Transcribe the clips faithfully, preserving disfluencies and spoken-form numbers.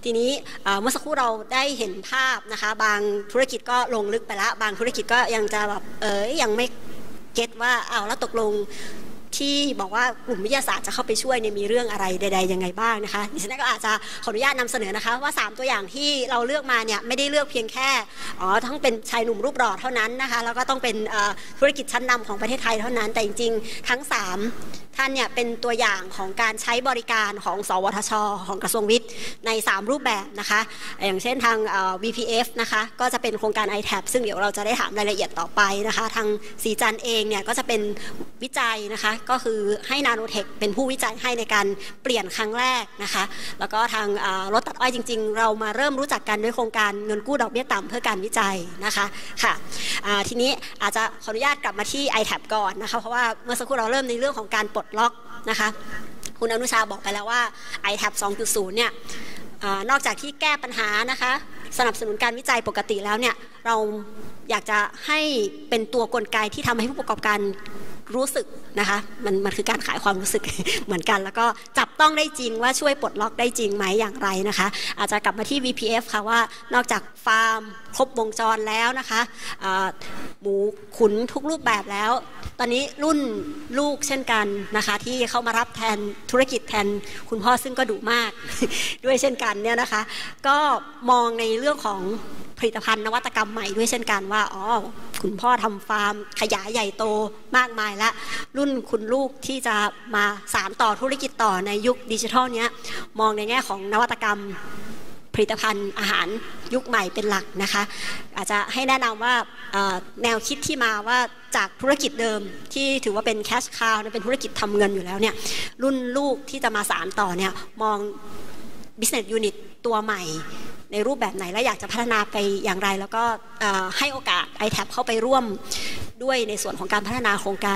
ทีนี้เมื่อสักครู่เราได้เห็นภาพนะคะบางธุรกิจก็ลงลึกไปแล้วบางธุรกิจก็ยังจะแบบเออยังไม่เก็ตว่าอ้าวแล้วตกลงที่บอกว่ากลุ่มวิทยาศาสตร์จะเข้าไปช่วยเนี่ยมีเรื่องอะไรใดๆยังไงบ้างนะคะดิฉันก็อาจจะขออนุญาตนำเสนอนะคะว่าสามตัวอย่างที่เราเลือกมาเนี่ยไม่ได้เลือกเพียงแค่อ๋อทั้งเป็นชายหนุ่มรูปหล่อเท่านั้นนะคะแล้วก็ต้องเป็นธุรกิจชั้นนำของประเทศไทยเท่านั้นแต่จริงๆทั้งสามท่านเนี่ยเป็นตัวอย่างของการใช้บริการของสวทช.ของกระทรวงวิทย์ในสามรูปแบบนะคะอย่างเช่นทาง วี พี เอฟ นะคะก็จะเป็นโครงการ ไอ แท็บ ซึ่งเดี๋ยวเราจะได้ถามรายละเอียดต่อไปนะคะทางสีจันเองเนี่ยก็จะเป็นวิจัยนะคะก็คือให้นาโนเทคเป็นผู้วิจัยให้ในการเปลี่ยนครั้งแรกนะคะแล้วก็ทางรถตัดอ้อยจริงๆเรามาเริ่มรู้จักกันด้วยโครงการเงินกู้ดอกเบี้ยต่ำเพื่อการวิจัยนะคะค่ะทีนี้อาจจะขออนุญาตกลับมาที่ ไอ แท็บ ก่อนนะคะเพราะว่าเมื่อสักครู่เราเริ่มในเรื่องของการปลดล็อกนะคะคุณอนุชาบอกไปแล้วว่า ไอ แท็บ สองจุดศูนย์ เนี่ยนอกจากที่แก้ปัญหานะคะสนับสนุนการวิจัยปกติแล้วเนี่ยเราอยากจะให้เป็นตัวกลไกที่ทำให้ผู้ประกอบการรู้สึกนะคะมันมันคือการขายความรู้สึก เหมือนกันแล้วก็จับต้องได้จริงว่าช่วยปลดล็อกได้จริงไหมอย่างไรนะคะอาจจะกลับมาที่ วี พี เอฟ ค่ะว่านอกจากฟาร์มครบวงจรแล้วนะคะหมูขุนทุกรูปแบบแล้วตอนนี้รุ่นลูกเช่นกันนะคะที่เข้ามารับแทนธุรกิจแทนคุณพ่อซึ่งก็ดุมาก ด้วยเช่นกันเนี่ยนะคะก็มองในเรื่องของผลิตภัณฑ์นวัตกรรมใหม่ด้วยเช่นกันว่าอ๋อคุณพ่อทำฟาร์มขยายใหญ่โตมากมายและรุ่นคุณลูกที่จะมาสานต่อธุรกิจต่อในยุคดิจิทัลเนี้ยมองในแง่ของนวัตกรรมผลิตภัณฑ์อาหารยุคใหม่เป็นหลักนะคะอาจจะให้แนะนำว่าแนวคิดที่มาว่าจากธุรกิจเดิมที่ถือว่าเป็นแคชคาวเป็นธุรกิจทำเงินอยู่แล้วเนี่ยรุ่นลูกที่จะมาสานต่อเนี่ยมอง business unit ตัวใหม่ในรูปแบบไหนและอยากจะพัฒนาไปอย่างไรแล้วก็ให้โอกาส ไอ แท็บ เข้าไปร่วมด้วยในส่วนของการพัฒนาโครงการ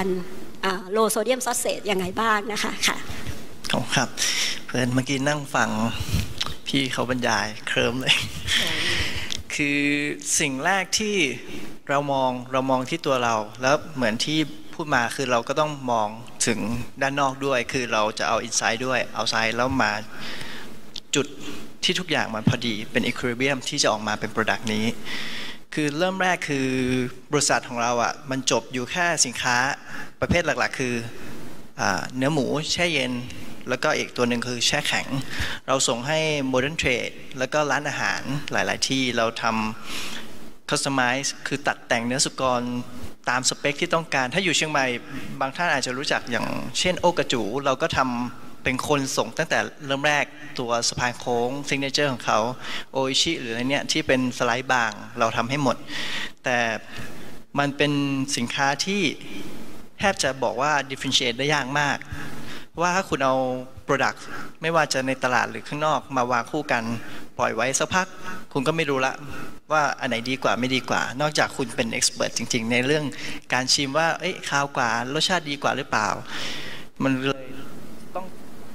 low sodium sausage ยังไงบ้างนะคะค่ะครับเพื่อนเมื่อกี้นั่งฟังพี่เขาบรรยายเคลิ้มเลย คือสิ่งแรกที่เรามองเรามองที่ตัวเราแล้วเหมือนที่พูดมาคือเราก็ต้องมองถึงด้านนอกด้วยคือเราจะเอาอินไซด์ด้วยเอาไซด์แล้วมาจุดที่ทุกอย่างมันพอดีเป็นอีควิลิเบียมที่จะออกมาเป็นโปรดักต์นี้คือเริ่มแรกคือบริษัทของเราอ่ะมันจบอยู่แค่สินค้าประเภทหลักๆคือเนื้อหมูแช่เย็นแล้วก็อีกตัวหนึ่งคือแช่แข็งเราส่งให้ Modern Trade แล้วก็ร้านอาหารหลายๆที่เราทำ Customize คือตัดแต่งเนื้อสุกรตามสเปคที่ต้องการถ้าอยู่เชียงใหม่บางท่านอาจจะรู้จักอย่างเช่นโอกระจูเราก็ทำเป็นคนส่งตั้งแต่เริ่มแรกตัวสะพานโค้งซิกเนเจอร์ของเขาโออิชิหรืออะไรเนี้ยที่เป็นสไลด์บางเราทำให้หมดแต่มันเป็นสินค้าที่แทบจะบอกว่า differentiate ได้ยากมากว่าถ้าคุณเอา Product ไม่ว่าจะในตลาดหรือข้างนอกมาวางคู่กันปล่อยไว้สักพักคุณก็ไม่รู้ละว่าอันไหนดีกว่าไม่ดีกว่านอกจากคุณเป็น Expert จริงๆในเรื่องการชิมว่าเอ้ยข้าวกว่ารสชาติดีกว่าหรือเปล่ามันเลยต้อง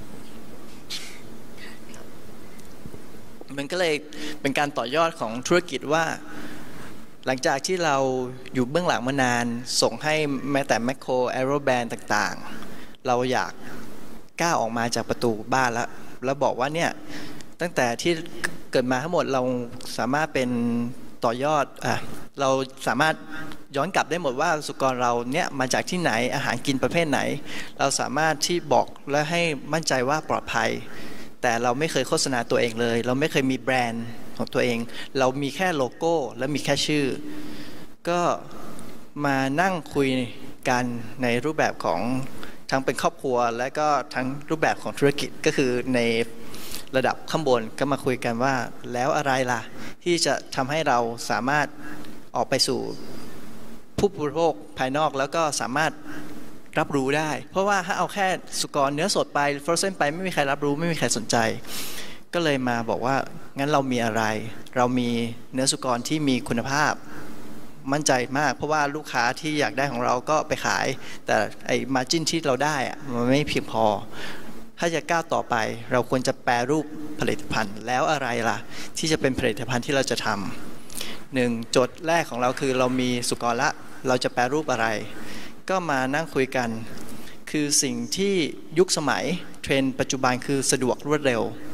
มันก็เลยเป็นการต่อยอดของธุรกิจว่าหลังจากที่เราอยู่เบื้องหลังมานานส่งให้แม้แต่แมคโครแอโรแบนต่างๆเราอยากก้าวออกมาจากประตูบ้านแล้วแล้วบอกว่าเนี่ยตั้งแต่ที่เกิดมาทั้งหมดเราสามารถเป็นต่อยอดอ่ะเราสามารถย้อนกลับได้หมดว่าสุกรเราเนี่ยมาจากที่ไหนอาหารกินประเภทไหนเราสามารถที่บอกและให้มั่นใจว่าปลอดภัยแต่เราไม่เคยโฆษณาตัวเองเลยเราไม่เคยมีแบรนด์ของตัวเองเรามีแค่โลโก้และมีแค่ชื่อก็มานั่งคุยกันในรูปแบบของทั้งเป็นครอบครัวและก็ทั้งรูปแบบของธุรกิจก็คือในระดับข้างบนก็มาคุยกันว่าแล้วอะไรล่ะที่จะทำให้เราสามารถออกไปสู่ผู้บริโภคภายนอกแล้วก็สามารถรับรู้ได้เพราะว่าถ้าเอาแค่สุกรเนื้อสดไปฟรอเซนไปไม่มีใครรับรู้ไม่มีใครสนใจก็เลยมาบอกว่างั้นเรามีอะไรเรามีเนื้อสุกรที่มีคุณภาพมั่นใจมากเพราะว่าลูกค้าที่อยากได้ของเราก็ไปขายแต่ไอ้มาร์จิ้นที่เราได้อะมันไม่เพียงพอถ้าจะก้าวต่อไปเราควรจะแปรรูปผลิตภัณฑ์แล้วอะไรล่ะที่จะเป็นผลิตภัณฑ์ที่เราจะทำหนึ่งโจทย์แรกของเราคือเรามีสุกรละเราจะแปรรูปอะไรก็มานั่งคุยกันคือสิ่งที่ยุคสมัยเทรนด์ปัจจุบันคือสะดวกรวดเร็ว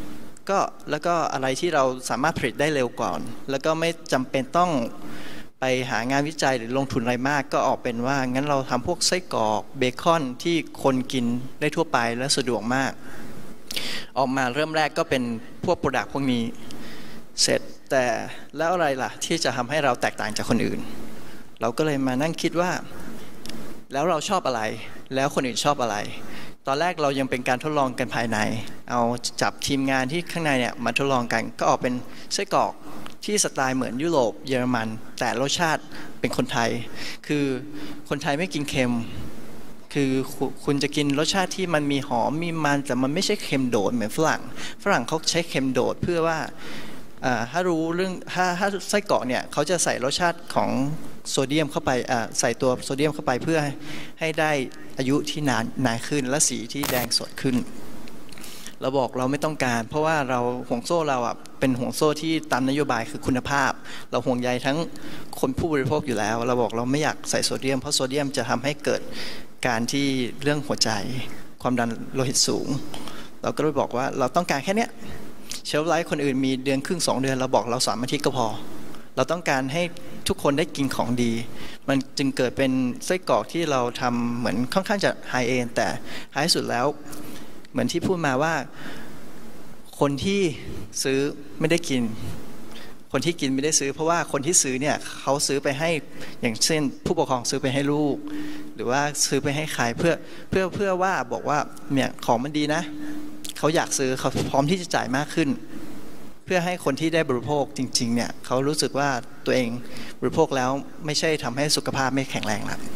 ก็แล้วก็อะไรที่เราสามารถผลิตได้เร็วก่อนแล้วก็ไม่จำเป็นต้องไปหางานวิจัยหรือลงทุนอะไรมากก็ออกเป็นว่างั้นเราทำพวกไส้กรอกเบคอนที่คนกินได้ทั่วไปและสะดวกมากออกมาเริ่มแรกก็เป็นพวกโปรดักต์พวกนี้เสร็จแต่แล้วอะไรล่ะที่จะทำให้เราแตกต่างจากคนอื่นเราก็เลยมานั่งคิดว่าแล้วเราชอบอะไรแล้วคนอื่นชอบอะไรตอนแรกเรายังเป็นการทดลองกันภายในเอาจับทีมงานที่ข้างในเนี่ยมาทดลองกันก็ออกเป็นไส้กรอกที่สไตล์เหมือนยุโรปเยอรมันแต่รสชาติเป็นคนไทยคือคนไทยไม่กินเค็มคือคุณจะกินรสชาติที่มันมีหอมมีมันแต่มันไม่ใช่เค็มโดดเหมือนฝรั่งฝรั่งเขาใช้เค็มโดดเพื่อว่าถ้ารู้เรื่องถ้าถ้าไส้กรอกเนี่ยเขาจะใส่รสชาติของโซเดียมเข้าไปใส่ตัวโซเดียมเข้าไปเพื่อให้ได้อายุที่นานนานขึ้นและสีที่แดงสดขึ้นเราบอกเราไม่ต้องการเพราะว่าเราห่วงโซ่เราอ่ะเป็นห่วงโซ่ที่ตามนโยบายคือคุณภาพเราห่วงใยทั้งคนผู้บริโภคอยู่แล้วเราบอกเราไม่อยากใส่โซเดียมเพราะโซเดียมจะทำให้เกิดการที่เรื่องหัวใจความดันโลหิตสูงเราก็เลยบอกว่าเราต้องการแค่เนี้ยเชลฟ์ไลฟ์คนอื่นมีเดือนครึ่งสองเดือนเราบอกเราสามอาทิตย์ก็พอเราต้องการให้ทุกคนได้กินของดีมันจึงเกิดเป็นไส้กรอกที่เราทำเหมือนค่อนข้างจะไฮเอนด์แต่ท้ายสุดแล้วเหมือนที่พูดมาว่าคนที่ซื้อไม่ได้กินคนที่กินไม่ได้ซื้อเพราะว่าคนที่ซื้อเนี่ยเขาซื้อไปให้อย่างเช่นผู้ปกครองซื้อไปให้ลูกหรือว่าซื้อไปให้ใครเพื่อเพื่อเพื่อว่าบอกว่าเนี่ยของมันดีนะเขาอยากซื้อเขาพร้อมที่จะจ่ายมากขึ้นเพื่อให้คนที่ได้บริโภคจริงๆเนี่ยเขารู้สึกว่าตัวเองบริโภคแล้วไม่ใช่ทำให้สุขภาพไม่แข็งแรงแล้ว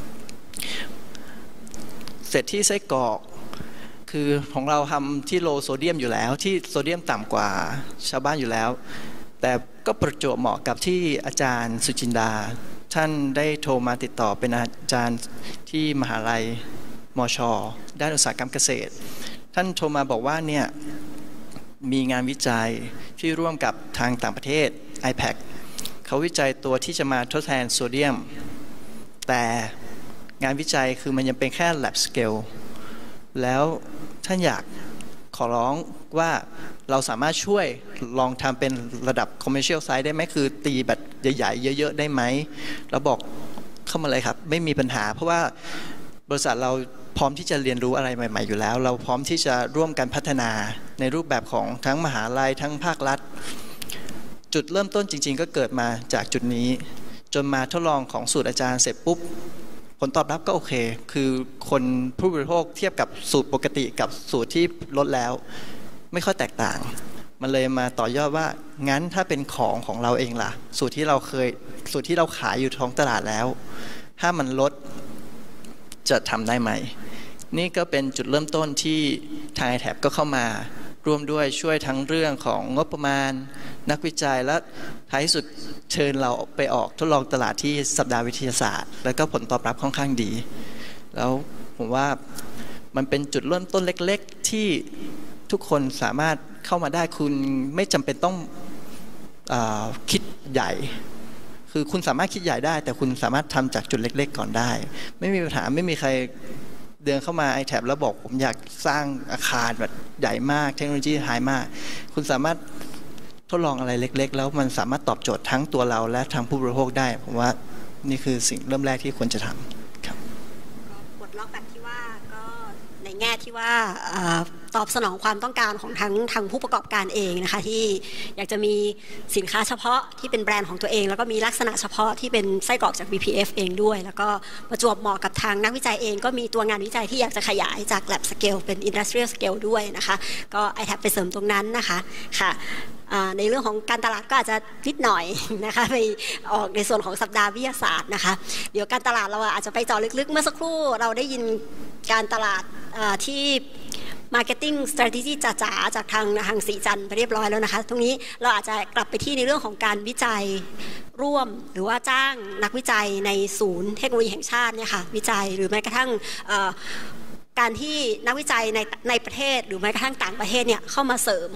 เสร็จที่ไส้กรอกคือของเราทำที่โลโซเดียมอยู่แล้วที่โซเดียมต่ำกว่าชาวบ้านอยู่แล้วแต่ก็ประจวบเหมาะกับที่อาจารย์สุจินดาท่านได้โทรมาติดต่อเป็นอาจารย์ที่มหาลัยมช.ด้านอุตสาหกรรมเกษตรท่านโทรมาบอกว่าเนี่ยมีงานวิจัยที่ร่วมกับทางต่างประเทศ ไอ พี เอ ซี เขาวิจัยตัวที่จะมาทดแทนโซเดียมแต่งานวิจัยคือมันยังเป็นแค่ lab scale แล้วท่านอยากขอร้องว่าเราสามารถช่วยลองทำเป็นระดับ commercial size ได้ไหมคือตีแบบใหญ่ๆเยอะๆได้ไหมแล้วบอกเข้ามาเลยครับไม่มีปัญหาเพราะว่าบริษัทเราพร้อมที่จะเรียนรู้อะไรใหม่ๆอยู่แล้วเราพร้อมที่จะร่วมกันพัฒนาในรูปแบบของทั้งมหาลัยทั้งภาครัฐจุดเริ่มต้นจริงๆก็เกิดมาจากจุดนี้จนมาทดลองของสูตรอาจารย์เสร็จปุ๊บผลตอบรับก็โอเคคือคนผู้บริโภคเทียบกับสูตรปกติกับสูตรที่ลดแล้วไม่ค่อยแตกต่างมันเลยมาต่อยอดว่างั้นถ้าเป็นของของเราเองล่ะสูตรที่เราเคยสูตรที่เราขายอยู่ท้องตลาดแล้วถ้ามันลดจะทำได้ไหมนี่ก็เป็นจุดเริ่มต้นที่ทาง ไอ ที เอ บี ก็เข้ามาร่วมด้วยช่วยทั้งเรื่องของงบประมาณนักวิจัยและท้ายสุดเชิญเราไปออกทดลองตลาดที่สัปดาห์วิทยาศาสตร์แล้วก็ผลตอบรับค่อนข้างดีแล้วผมว่ามันเป็นจุดเริ่มต้นเล็กๆที่ทุกคนสามารถเข้ามาได้คุณไม่จำเป็นต้องเอ่อคิดใหญ่คือคุณสามารถคิดใหญ่ได้แต่คุณสามารถทำจากจุดเล็กๆก่อนได้ไม่มีปัญหาไม่มีใครเดินเข้ามา ไอ ที เอ บี แล้วบอกผมอยากสร้างอาคารแบบใหญ่มากเทคโนโลยีไฮมากคุณสามารถทดลองอะไรเล็กๆแล้วมันสามารถตอบโจทย์ทั้งตัวเราและทางผู้บริโภคได้ผมว่านี่คือสิ่งเริ่มแรกที่ควรจะทำครับปลดล็อกแบบที่ว่าก็ในแง่ที่ว่าตอบสนองความต้องการของทั้งทางผู้ประกอบการเองนะคะที่อยากจะมีสินค้าเฉพาะที่เป็นแบรนด์ของตัวเองแล้วก็มีลักษณะเฉพาะที่เป็นไส้กรอกจาก บี พี เอฟ เองด้วยแล้วก็ประจวบเหมาะกับทางนักวิจัยเองก็มีตัวงานวิจัยที่อยากจะขยายจาก lab scale เป็น industrial scale ด้วยนะคะก็ ไอ ที เอ บี ไปเสริมตรงนั้นนะคะค่ะในเรื่องของการตลาดก็อาจจะนิดหน่อยนะคะไปออกในส่วนของสัปดาห์วิทยาศาสตร์นะคะเดี๋ยวการตลาดเราอาจจะไปเจาะลึกๆเมื่อสักครู่เราได้ยินการตลาดที่ marketing strategy จ๋าๆจากทางทางสีจันทร์ไปเรียบร้อยแล้วนะคะตรงนี้เราอาจจะกลับไปที่ในเรื่องของการวิจัยร่วมหรือว่าจ้างนักวิจัยในศูนย์เทคโนโลยีแห่งชาติเนี่ยค่ะวิจัยหรือแม้กระทั่งการที่นักวิจัยในในประเทศหรือแม้กระทั่งต่างประเทศเนี่ยเข้ามาเสริม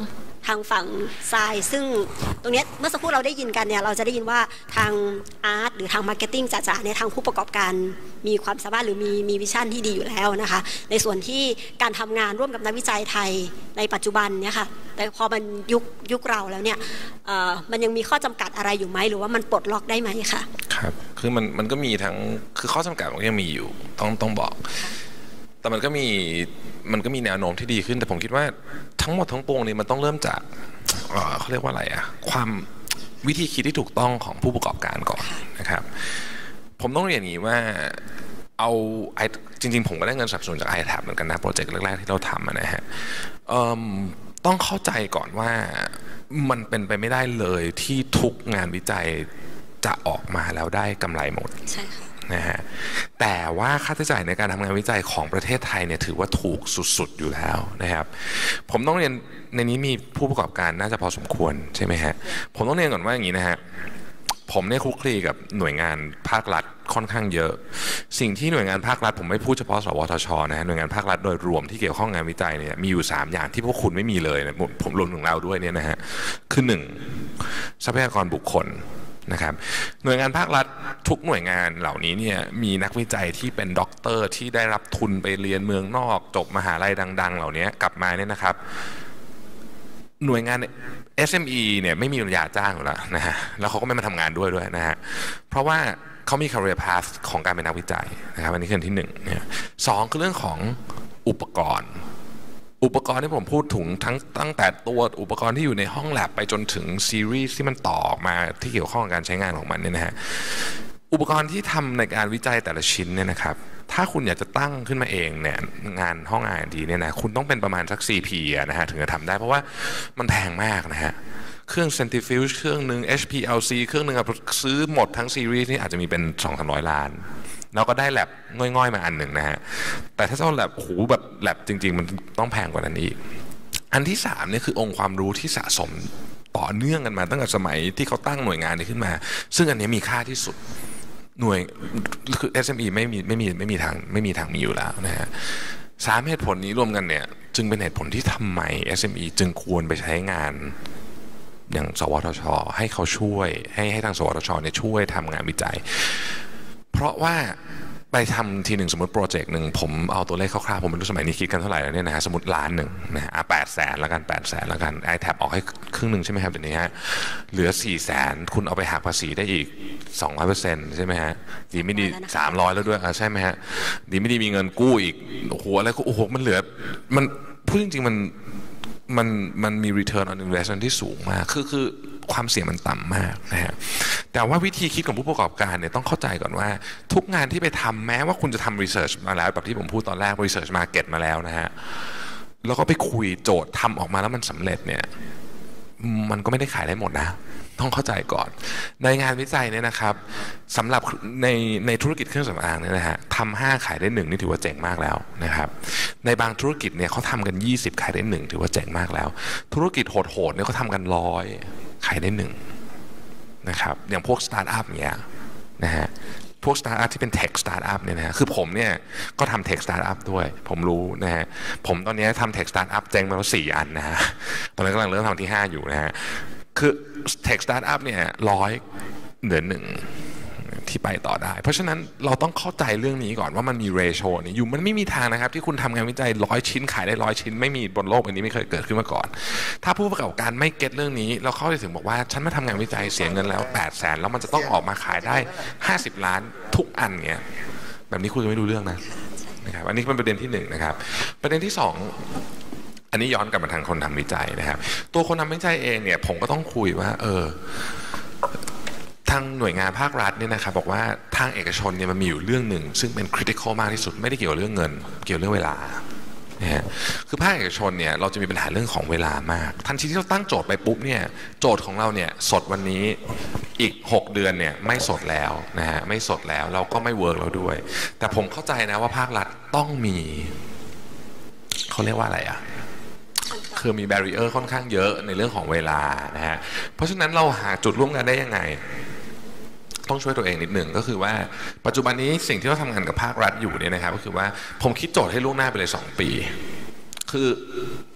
ทางฝั่งทรายซึ่งตรงนี้เมื่อสักครู่เราได้ยินกันเนี่ยเราจะได้ยินว่าทางอาร์ตหรือทางมาร์เก็ตติ้งจ๋าๆเนี่ยทางผู้ประกอบการมีความสามารถหรือมีมีวิชั่นที่ดีอยู่แล้วนะคะในส่วนที่การทำงานร่วมกับนักวิจัยไทยในปัจจุบันเนี่ยค่ะแต่พอมันยุคยุคเราแล้วเนี่ยมันยังมีข้อจำกัดอะไรอยู่ไหมหรือว่ามันปลดล็อกได้ไหมคะครับคือมันมันก็มีทั้งคือข้อจำกัดมันยังมีอยู่ต้องต้องบอกแต่มันก็มีมันก็มีแนวโน้มที่ดีขึ้นแต่ผมคิดว่าทั้งหมดทั้งปวงนี้มันต้องเริ่มจากเขาเรียกว่าอะไรอะความวิธีคิดที่ถูกต้องของผู้ประกอบการก่อนนะครับผมต้องเรียนอย่างนี้ว่าเอาไอจริงๆผมก็ได้เงินสนับสนุนจาก ไอ แท็บ เหมือนกันนะโปรเจกต์แรกๆที่เราทำนะฮะต้องเข้าใจก่อนว่ามันเป็นไปไม่ได้เลยที่ทุกงานวิจัยจะออกมาแล้วได้กำไรหมดใช่ค่ะนะฮะแต่ว่าค่าใช้จ่ายในการทำงานวิจัยของประเทศไทยเนี่ยถือว่าถูกสุดๆอยู่แล้วนะครับผมต้องเรียนในนี้มีผู้ประกอบการน่าจะพอสมควรใช่ไหมฮะผมต้องเรียนก่อนว่าอย่างนี้นะฮะผมเนี่ยคลุกคลีกับหน่วยงานภาครัฐค่อนข้างเยอะสิ่งที่หน่วยงานภาครัฐผมไม่พูดเฉพาะสวทช.นะฮะหน่วยงานภาครัฐโดยรวมที่เกี่ยวข้องงานวิจัยเนี่ยมีอยู่สามอย่างที่พวกคุณไม่มีเลยนะผมรวมถึงเราด้วยเนี่ยนะฮะคือหนึ่งทรัพยากรบุคคลนะครับหน่วยงานภาครัฐทุกหน่วยงานเหล่านี้เนี่ยมีนักวิจัยที่เป็นด็อกเตอร์ที่ได้รับทุนไปเรียนเมืองนอกจบมหาลัยดังๆเหล่านี้กลับมาเนี่ยนะครับหน่วยงาน เอส เอ็ม อี เนี่ยไม่มีปัญญาจ้างอยู่แล้วนะฮะแล้วเขาก็ไม่มาทำงานด้วยด้วยนะฮะเพราะว่าเขามี career path ของการเป็นนักวิจัยนะครับอันนี้คือที่หนึ่งเนี่ยสองคือเรื่องของอุปกรณ์อุปกรณ์ที่ผมพูดถึงทั้งตั้งแต่ตัวอุปกรณ์ที่อยู่ในห้องแลบไปจนถึงซีรีส์ที่มันต่อมาที่เกี่ยวข้องกับการใช้งานของมันเนี่ยนะฮะอุปกรณ์ที่ทำในการวิจัยแต่ละชิ้นเนี่ยนะครับถ้าคุณอยากจะตั้งขึ้นมาเองเนี่ยงานห้อง อาร์ แอนด์ ดี เนี่ยนะคุณต้องเป็นประมาณสัก ซี พี นะฮะถึงจะทำได้เพราะว่ามันแพงมากนะฮะเครื่อง centrifuge เครื่องหนึ่ง เอช พี แอล ซี เครื่องหนึ่งซื้อหมดทั้งซีรีส์นี่อาจจะมีเป็น สองถึงสามร้อย ล้านแล้วก็ได้แลบง่อยๆมาอันหนึ่งนะฮะแต่ถ้าจะแลบโอ้โหแบบแลบจริงๆมันต้องแพงกว่านั้นอีกอันที่สามเนี่ยคือองค์ความรู้ที่สะสมต่อเนื่องกันมาตั้งแต่สมัยที่เขาตั้งหน่วยงานนี้ขึ้นมาซึ่งอันนี้มีค่าที่สุดหน่วยคือ เอส เอ็ม อี ไม่มีไม่มีไม่มีทางไม่มีทางมีอยู่แล้วนะฮะสามเหตุผลนี้รวมกันเนี่ยจึงเป็นเหตุผลที่ทำไม เอส เอ็ม อี จึงควรไปใช้งานอย่างสวทช.ให้เขาช่วยให้ให้ทางสวทช.เนี่ยช่วยทำงานวิจัยเพราะว่าไปทำทีหนึ่งสมมติโปรเจกต์หนึ่งผมเอาตัวเลขคร่าวๆผมไม่รู้สมัยนี้คิดกันเท่าไหร่แล้วเนี่ยนะฮะสมมติล้านหนึ่งนะฮะแปดแสนแล้วกันแปดแสนแล้วกัน ไอ แท็บ ออกให้ครึ่งหนึ่งใช่ไหมครับเดี๋ยวนี้ฮะเหลือสี่แสนคุณเอาไปหักภาษีได้อีกสองร้อยเปอร์เซ็นต์ใช่ไหมฮะดีไม่ดีสามร้อยแล้วด้วยใช่ไหมฮะดีไม่ดีมีเงินกู้อีกโอ้โหอะไรก็โอ้โหมันเหลือมันพูดจริงๆมันมันมันมี return on investment ที่สูงมากคือคือความเสี่ยงมันต่ำมากนะฮะแต่ว่าวิธีคิดของผู้ประกอบการเนี่ยต้องเข้าใจก่อนว่าทุกงานที่ไปทำแม้ว่าคุณจะทำ research มาแล้วแบบที่ผมพูดตอนแรก research market มาแล้วนะฮะแล้วก็ไปคุยโจทย์ทำออกมาแล้วมันสำเร็จเนี่ยมันก็ไม่ได้ขายได้หมดนะต้องเข้าใจก่อนในงานวิจัยเนี่ยนะครับสำหรับในในธุรกิจเครื่องสำอางเนี่ยนะฮะทำห้าขายได้หนึ่งนี่ถือว่าเจ๋งมากแล้วนะครับในบางธุรกิจเนี่ยเขาทำกันยี่สิบขายได้หนึ่งถือว่าเจ๋งมากแล้วธุรกิจโหดๆเนี่ยเขาทำกันร้อยขายได้หนึ่งนะครับอย่างพวกสตาร์ทอัพเนี่ยนะฮะพวกสตาร์ทอัพที่เป็นเทคสตาร์ทอัพเนี่ยนะฮะคือผมเนี่ยก็ทำเทคสตาร์ทอัพด้วยผมรู้นะฮะผมตอนนี้ทำเทคสตาร์ทอัพเจ๊งไปแล้วสี่อันนะฮะตอนนี้กำลังเริ่มทำที่ห้าอยู่นะฮะคือเทคสตาร์ทอัพเนี่ยร้อยเหลือหนึ่งที่ไปต่อได้เพราะฉะนั้นเราต้องเข้าใจเรื่องนี้ก่อนว่ามันมีเรโชนี่อยู่มันไม่มีทางนะครับที่คุณทำงานวิจัยร้อยชิ้นขายได้ร้อยชิ้นไม่มีบนโลกอันนี้ไม่เคยเกิดขึ้นมาก่อนถ้าผู้ประกอบการไม่เก็ตเรื่องนี้เราเข้าไปถึงบอกว่าฉันมาทำงานวิจัยเสียเงินแล้วแปดแสนแล้วมันจะต้องออกมาขายได้ห้าสิบล้านทุกอันเงี้ยแบบนี้คุณจะไม่รู้เรื่องนะนะครับอันนี้เป็นประเด็นที่หนึ่งนะครับประเด็นที่สองอันนี้ย้อนกลับมาทางคนทำวิจัยนะครับตัวคนทำวิจัยเองเนี่ยผมก็ต้องคุยว่าเออทางหน่วยงานภาครัฐเนี่ยนะครับบอกว่าทางเอกชนเนี่ยมันมีอยู่เรื่องหนึ่งซึ่งเป็น critical มากที่สุดไม่ได้เกี่ยวกับเรื่องเงินเกี่ยวเรื่องเวลานะฮะคือภาคเอกชนเนี่ยเราจะมีปัญหาเรื่องของเวลามากทันทีที่เราตั้งโจทย์ไปปุ๊บเนี่ยโจทย์ของเราเนี่ยสดวันนี้อีกหกเดือนเนี่ยไม่สดแล้วนะฮะไม่สดแล้วเราก็ไม่เวิร์กแล้วด้วยแต่ผมเข้าใจนะว่าภาครัฐต้องมีเขาเรียกว่าอะไรอ่ะคือมีแบรีเออร์ค่อนข้างเยอะในเรื่องของเวลานะฮะเพราะฉะนั้นเราหาจุดร่วมกันได้ยังไงต้องช่วยตัวเองนิดหนึ่งก็คือว่าปัจจุบันนี้สิ่งที่เราทำงานกับภาครัฐอยู่เนี่ยนะครับก็คือว่าผมคิดโจทย์ให้ล่วงหน้าไปเลยสองปีคือท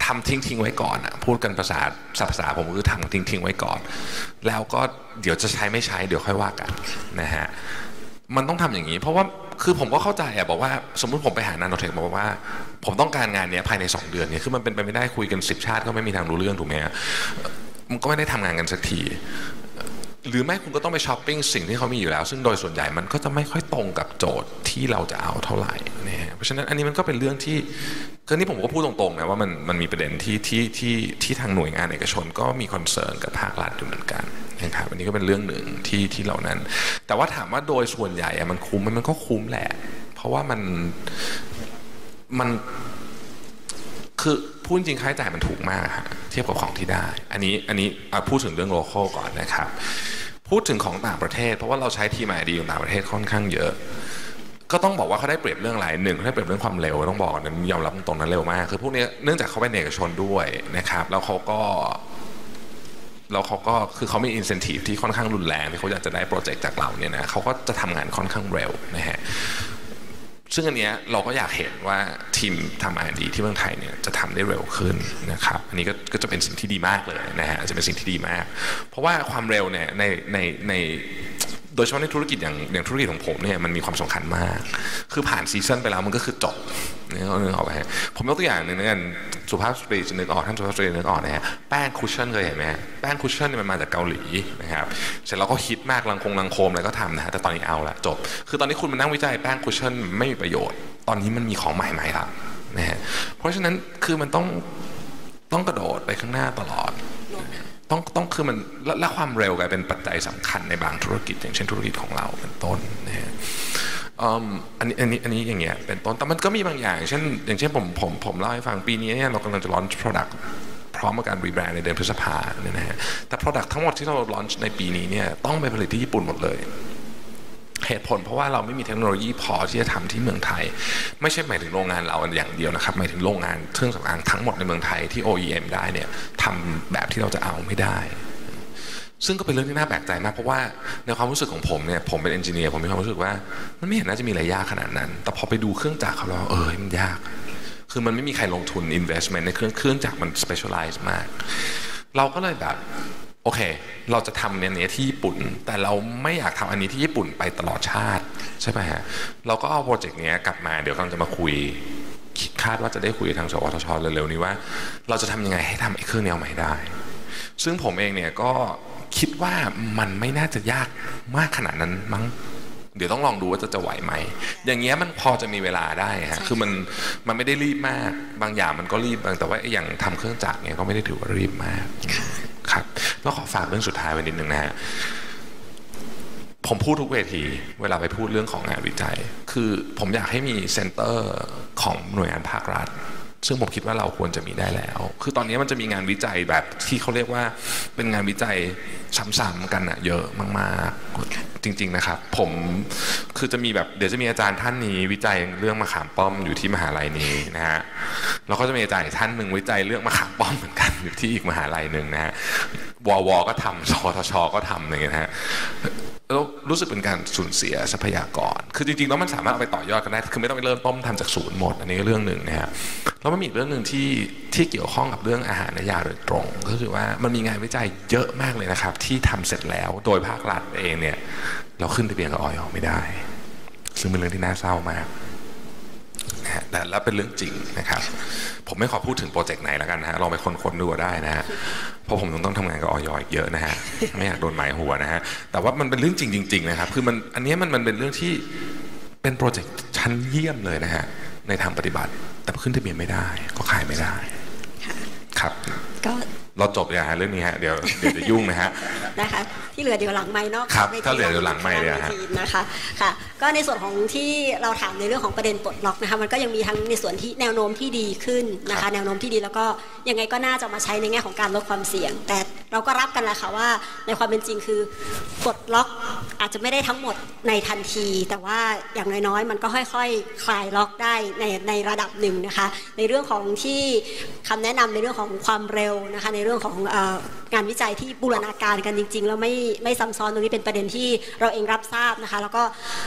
ำทิ้งทิ้งไว้ก่อนอ่ะพูดกันภาษาภาษาผมคือทำทิ้งทิ้งไว้ก่อนแล้วก็เดี๋ยวจะใช้ไม่ใช้เดี๋ยวค่อยว่ากันนะฮะมันต้องทำอย่างนี้เพราะว่าคือผมก็เข้าใจอ่ะบอกว่าสมมติผมไปหานาโนเทคบอกว่าผมต้องการงานนี้ภายในสองเดือนเนี่ยคือมันเป็นไปไม่ได้คุยกันสิบชาติก็ไม่มีทางรู้เรื่องถูกไหมมันก็ไม่ได้ทำงานกันสักทีหรือไม่คุณก็ต้องไปช้อปปิ้งสิ่งที่เขามีอยู่แล้วซึ่งโดยส่วนใหญ่มันก็จะไม่ค่อยตรงกับโจทย์ที่เราจะเอาเท่าไหร่นะเพราะฉะนั้นอันนี้มันก็เป็นเรื่องที่ก็นี่ผมก็พูดตรงๆนะว่ามันมันมีประเด็นที่ที่ที่ที่ทางหน่วยงานเอกชนก็มีคอนเซิร์นกับภาครัฐอยู่เหมือนกันนะครับอันนี้ก็เป็นเรื่องหนึ่งที่ที่เหล่านั้นแต่ว่าถามว่าโดยส่วนใหญ่มันคุ้มมันก็คุ้มแหละเพราะว่ามันมันคือพูดจริงค่าใช้จ่ายมันถูกมากฮะเทียบกับของที่ได้อันนี้อันนี้พูดถึงเรื่องโลคอลก่อนนะครับพูดถึงของต่างประเทศเพราะว่าเราใช้ทีม อาร์ แอนด์ ดี ของต่างประเทศค่อนข้างเยอะก็ต้องบอกว่าเขาได้เปรียบเรื่องอะไรหนึ่งเขาได้เปรียบเรื่องความเร็วต้องบอกนั้นยอมรับตรงนั้นเร็วมากคือพวกนี้เนื่องจากเขาเป็นเอกชนด้วยนะครับแล้วเขาก็แล้วเขาก็คือเขามี incentive ที่ค่อนข้างรุนแรงที่เขาอยากจะได้โปรเจกต์จากเราเนี่ยนะเขาก็จะทำงานค่อนข้างเร็วนะฮะซึ่งอันนี้เราก็อยากเห็นว่าทีมทำ อาร์ แอนด์ ดี ที่เมืองไทยเนี่ยจะทำได้เร็วขึ้นนะครับอันนี้ก็ก็จะเป็นสิ่งที่ดีมากเลยนะฮะจะเป็นสิ่งที่ดีมากเพราะว่าความเร็วเนี่ยในในในโดยเฉพาะในธุรกิจอย่างอย่างธุรกิจของผมเนี่ยมันมีความสำคัญมากคือผ่านซีซั่นไปแล้วมันก็คือจบนี่ก็นึกออกไหมผมยกตัวอย่างหนึ่งนะกันสุภาพสตรีจะนึกออกท่านสุภาพสตรีนึกออกนะฮะแป้งคุชชั่นเคยเห็นไหมแป้งคุชชั่นเนี่ยมันมาจากเกาหลีนะครับเสร็จแล้วก็ฮิตมากลังคงลังโคมอะไรก็ทำนะฮะแต่ตอนนี้เอาละจบคือตอนนี้คุณมานั่งวิจัยแป้งคุชชั่นไม่มีประโยชน์ตอนนี้มันมีของใหม่ๆละนะฮะเพราะฉะนั้นคือมันต้องต้องกระโดดไปข้างหน้าตลอดต้องต้องคือมันและความเร็วกลายเป็นปัจจัยสำคัญในบางธุรกิจอย่างเช่นธุรกิจของเราเป็นต้นนะฮะอันนี้อันนี้อันนี้อย่างเงี้ยเป็นต้นแต่มันก็มีบางอย่างเช่นอย่างเช่นผมผมผมเล่าให้ฟังปีนี้เนี่ยเรากำลังจะ launch product พร้อมกับการรีแบรนด์ในเดือนพฤษภาเนี่ยนะฮะแต่ product ทั้งหมดที่เรา launch ในปีนี้เนี่ยต้องไปผลิตที่ญี่ปุ่นหมดเลยเหตุผลเพราะว่าเราไม่มีเทคโนโลยีพอที่จะทำที่เมืองไทยไม่ใช่หมายถึงโรงงานเราอย่างเดียวนะครับหมายถึงโรงงานเครื่องสำอางทั้งหมดในเมืองไทยที่ โอ อี เอ็ม ได้เนี่ยทำแบบที่เราจะเอาไม่ได้ซึ่งก็เป็นเรื่องที่น่าแปลกใจมากเพราะว่าในความรู้สึกของผมเนี่ยผมเป็นเอนจิเนียร์ผมมีความรู้สึกว่ามันไม่เห็นน่าจะมีอะไรยากขนาดนั้นแต่พอไปดูเครื่องจักรเขาแล้วเออมันยากคือมันไม่มีใครลงทุน investment ในเครื่องเครื่องจักรมัน specialize มากเราก็เลยแบบโอเคเราจะทำเนี่ยนี้ที่ญี่ปุ่นแต่เราไม่อยากทำอันนี้ที่ญี่ปุ่นไปตลอดชาติใช่ไหมฮะเราก็เอาโปรเจกต์นี้กลับมาเดี๋ยวกำลังจะมาคุยคาดว่าจะได้คุยทางสวทช.เร็วๆนี้ว่าเราจะทำยังไงให้ทำไอ้เครื่องนี้ออกมาได้ซึ่งผมเองเนี่ยก็คิดว่ามันไม่น่าจะยากมากขนาดนั้นมั้งเดี๋ยวต้องลองดูว่าจะจะไหวไหมอย่างเงี้ยมันพอจะมีเวลาได้ฮะคือมันมันไม่ได้รีบมากบางอย่างมันก็รีบบางแต่ว่าอย่างทำเครื่องจักรเนี่ยก็ไม่ได้ถือว่ารีบมากครับแล้วขอฝากเรื่องสุดท้ายไว้นิดนึงนะฮะผมพูดทุกเวทีเวลาไปพูดเรื่องของงานวิจัยคือผมอยากให้มีเซ็นเตอร์ของหน่วยงานภาครัฐซึ่งผมคิดว่าเราควรจะมีได้แล้วคือตอนนี้มันจะมีงานวิจัยแบบที่เขาเรียกว่าเป็นงานวิจัยซ้ำๆกันอะเยอะมากๆจริงๆนะครับผมคือจะมีแบบเดี๋ยวจะมีอาจารย์ท่านนี้วิจัยเรื่องมะขามป้อมอยู่ที่มหาลัยนี้นะฮะแล้วก็จะมีอาจารย์ท่านหนึ่งวิจัยเรื่องมะขามป้อมเหมือนกันอยู่ที่อีกมหาลัยหนึ่งนะฮะววก็ทำสทชก็ทำอะไรอย่างเงี้ยนะฮะแล้วรู้สึกเป็นการสูญเสียทรัพยากรคือจริงๆแล้วมันสามารถเอาไปต่อยอดกันได้คือไม่ต้องไปเริ่มต้นทำจากศูนย์หมดอันนี้ก็เรื่องหนึ่งนะฮะแล้วมันมีอีกเรื่องหนึ่งที่ที่เกี่ยวข้องกับเรื่องอาหารและยาโดยตรงก็คือว่ามันมีงานวิจัยเยอะมากเลยนะครับที่ทำเสร็จแล้วโดยภาครัฐเองเนี่ยเราขึ้นทะเบียนกับออยไม่ได้ซึ่งเป็นเรื่องที่น่าเศร้ามากนะฮะแต่แล้วเป็นเรื่องจริงนะครับผมไม่ขอพูดถึงโปรเจกต์ไหนแล้วกันนะฮะลองไปค้นๆดูได้นะฮะเพราะผมต้องทำงานกับออยอีกเยอะนะฮะไม่อยากโดนหมายหัวนะฮะแต่ว่ามันเป็นเรื่องจริงจริงๆนะครับคือมันอันนี้มันมันเป็นเรื่องที่เป็นโปรเจกต์ชั้นเยี่ยมเลยนะฮะในทางปฏิบัติแต่ขึ้นทะเบียนไม่ได้ก็ขายไม่ได้ครับก็เราจบอย่างฮะเรื่องนี้ฮะเดี๋ยวเดี๋ยวจะยุ่งนะฮะนะคะที่เหลือเดี๋ยวหลังไมค์นอกครับถ้าเหลือเดี๋ยวหลังไมค์เลยฮะนะคะค่ะก็ในส่วนของที่เราถามในเรื่องของประเด็นปลดล็อกนะคะมันก็ยังมีทั้งในส่วนที่แนวโน้มที่ดีขึ้นนะคะแนวโน้มที่ดีแล้วก็ยังไงก็น่าจะมาใช้ในแง่ของการลดความเสี่ยงแต่เราก็รับกันแหละค่ะว่าในความเป็นจริงคือปลดล็อกอาจจะไม่ได้ทั้งหมดในทันทีแต่ว่าอย่างน้อยๆมันก็ค่อยๆคลายล็อกได้ในในระดับหนึ่งนะคะในเรื่องของที่คำแนะนำในเรื่องของความเร็วนะคะในเรื่องของงานวิจัยที่บูรณาการกันจริงๆแล้วไม่ไม่ซ้ำซ้อนตรงนี้เป็นประเด็นที่เราเองรับทราบนะคะแล้วก็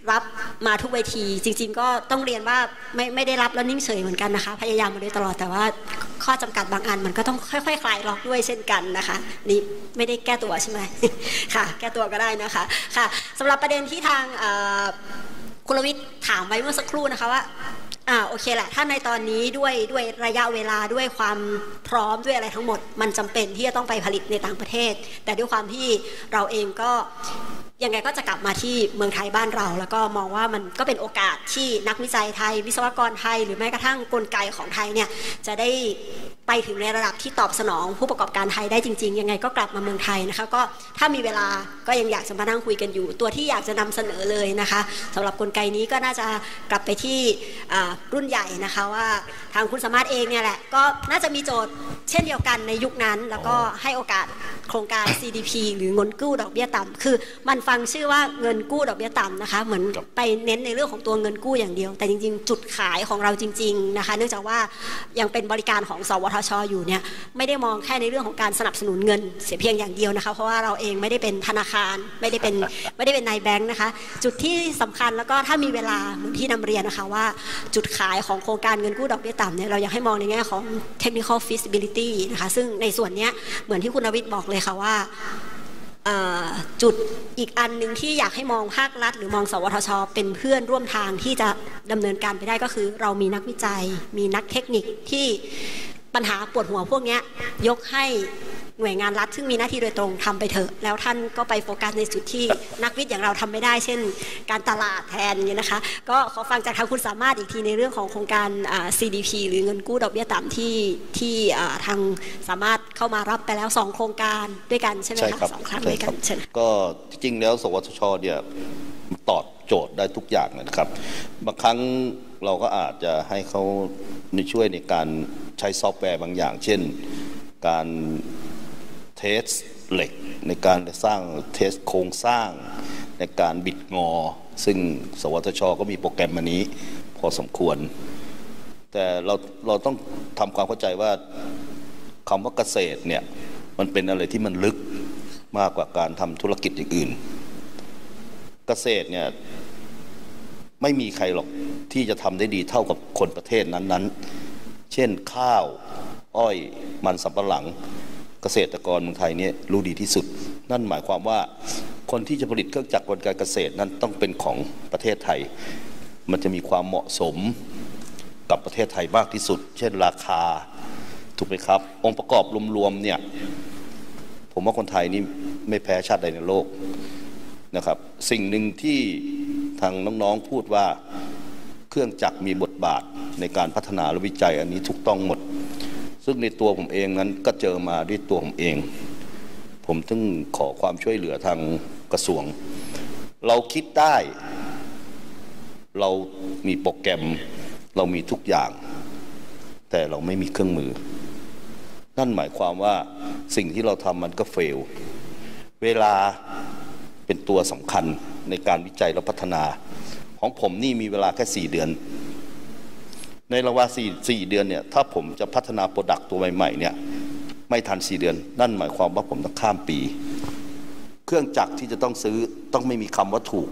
รับมาทุกเวทีจริงๆก็ต้องเรียนว่าไม่ไม่ได้รับแล้วนิ่งเฉยเหมือนกันนะคะพยายามมาโดยตลอดแต่ว่าข้อจำกัดบางอันมันก็ต้องค่อยๆคลายล็อกด้วยเช่นกันนะคะนี่ไม่ได้แก้ตัวใช่ไหม ค่ะแก้ตัวก็ได้นะคะค่ะสำหรับประเด็นที่ทางคุณรวิทย์ถามไว้เมื่อสักครู่นะคะว่าอ่าโอเคแหละถ้าในตอนนี้ด้วยด้วยระยะเวลาด้วยความพร้อมด้วยอะไรทั้งหมดมันจำเป็นที่จะต้องไปผลิตในต่างประเทศแต่ด้วยความที่เราเองก็ยังไงก็จะกลับมาที่เมืองไทยบ้านเราแล้วก็มองว่ามันก็เป็นโอกาสที่นักวิจัยไทยวิศวกรไทยหรือแม้กระทั่งกลไกของไทยเนี่ยจะได้ไปถึงในระดับที่ตอบสนองผู้ประกอบการไทยได้จริงๆยังไงก็กลับมาเมืองไทยนะคะก็ถ้ามีเวลาก็ยังอยากจะมานั่งคุยกันอยู่ตัวที่อยากจะนำเสนอเลยนะคะสำหรับกลไกนี้ก็น่าจะกลับไปที่รุ่นใหญ่นะคะว่าทางคุณสามารถเองเนี่ยแหละก็น่าจะมีโจทย์เช่นเดียวกันในยุคนั้นแล้วก็ให้โอกาสโครงการ ซี ดี พี หรือเงินกู้ดอกเบี้ยต่ำคือมันฟังชื่อว่าเงินกู้ดอกเบี้ยต่ำนะคะเหมือนไปเน้นในเรื่องของตัวเงินกู้อย่างเดียวแต่จริงๆจุดขายของเราจริงๆนะคะเนื่องจากว่ายังเป็นบริการของสวทช.อยู่เนี่ยไม่ได้มองแค่ในเรื่องของการสนับสนุนเงินเสียเพียงอย่างเดียวนะคะเพราะว่าเราเองไม่ได้เป็นธนาคารไม่ได้เป็นไม่ได้เป็นนายแบงค์นะคะจุดที่สำคัญแล้วก็ถ้ามีเวลาเหมือนที่นำเรียนนะคะว่าจุดขายของโครงการเงินกู้ดอกเบี้ยต่ำเนี่ยเราอยากให้มองในแง่ของ technical feasibility นะคะซึ่งในส่วนนี้เหมือนที่คุณนวิทย์บอกเลยค่ะว่าจุดอีกอันหนึ่งที่อยากให้มองภาครัฐหรือมองสวทช.เป็นเพื่อนร่วมทางที่จะดำเนินการไปได้ก็คือเรามีนักวิจัยมีนักเทคนิคที่ปัญหาปวดหัวพวกนี้ยกให้หน่วยงานรัฐซึ่งมีหน้าที่โดยตรงทำไปเถอะแล้วท่านก็ไปโฟกัสในจุดที่นักวิทย์อย่างเราทำไม่ได้เช่นการตลาดแทนนี่นะคะก็ขอฟังจากทางคุณสามารถอีกทีในเรื่องของโครงการ ซี ดี พี หรือเงินกู้ดอกเบี้ยต่ำที่ที่ทางสามารถเข้ามารับไปแล้วสองโครงการด้วยกันใช่ไหมคะสองครั้งด้วยกันก็จริงๆแล้วสวทช.เนี่ยตอบโจทย์ได้ทุกอย่างนะครับบางครั้งเราก็อาจจะให้เขาในช่วยในการใช้ซอฟต์แวร์บางอย่างเช่นการเทสเหล็กในการสร้างเทสโครงสร้างในการบิดงอซึ่งสวทช.ก็มีโปรแกรมอันนี้พอสมควรแต่เราเราต้องทำความเข้าใจว่าคำว่าเกษตรเนี่ยมันเป็นอะไรที่มันลึกมากกว่าการทำธุรกิจอย่างอื่นเกษตรเนี่ยไม่มีใครหรอกที่จะทำได้ดีเท่ากับคนประเทศนั้นๆเช่นข้าวอ้อยมันสำปะหลังเกษตรกรเมืองไทยเนี่ยรู้ดีที่สุดนั่นหมายความว่าคนที่จะผลิตเครื่องจักรกลไกเกษตรนั้นต้องเป็นของประเทศไทยมันจะมีความเหมาะสมกับประเทศไทยมากที่สุดเช่นราคาถูกไหมครับองค์ประกอบรวมๆเนี่ยผมว่าคนไทยนี่ไม่แพ้ชาติใดในโลกนะครับสิ่งหนึ่งที่ทางน้องๆพูดว่าเครื่องจักรมีบทบาทในการพัฒนาและวิจัยอันนี้ถูกต้องหมดซึ่งในตัวผมเองนั้นก็เจอมาด้วยตัวผมเองผมถึงขอความช่วยเหลือทางกระทรวงเราคิดได้เรามีโปรแกรมเรามีทุกอย่างแต่เราไม่มีเครื่องมือนั่นหมายความว่าสิ่งที่เราทำมันก็เฟลเวลาเป็นตัวสำคัญในการวิจัยและพัฒนาของผมนี่มีเวลาแค่สี่เดือนในระหว่างสี่เดือนเนี่ยถ้าผมจะพัฒนาโปรดักต์ตัวใหม่ๆเนี่ยไม่ทันสี่เดือนนั่นหมายความว่าผมต้องข้ามปีเครื่องจักรที่จะต้องซื้อต้องไม่มีคำว่าถูก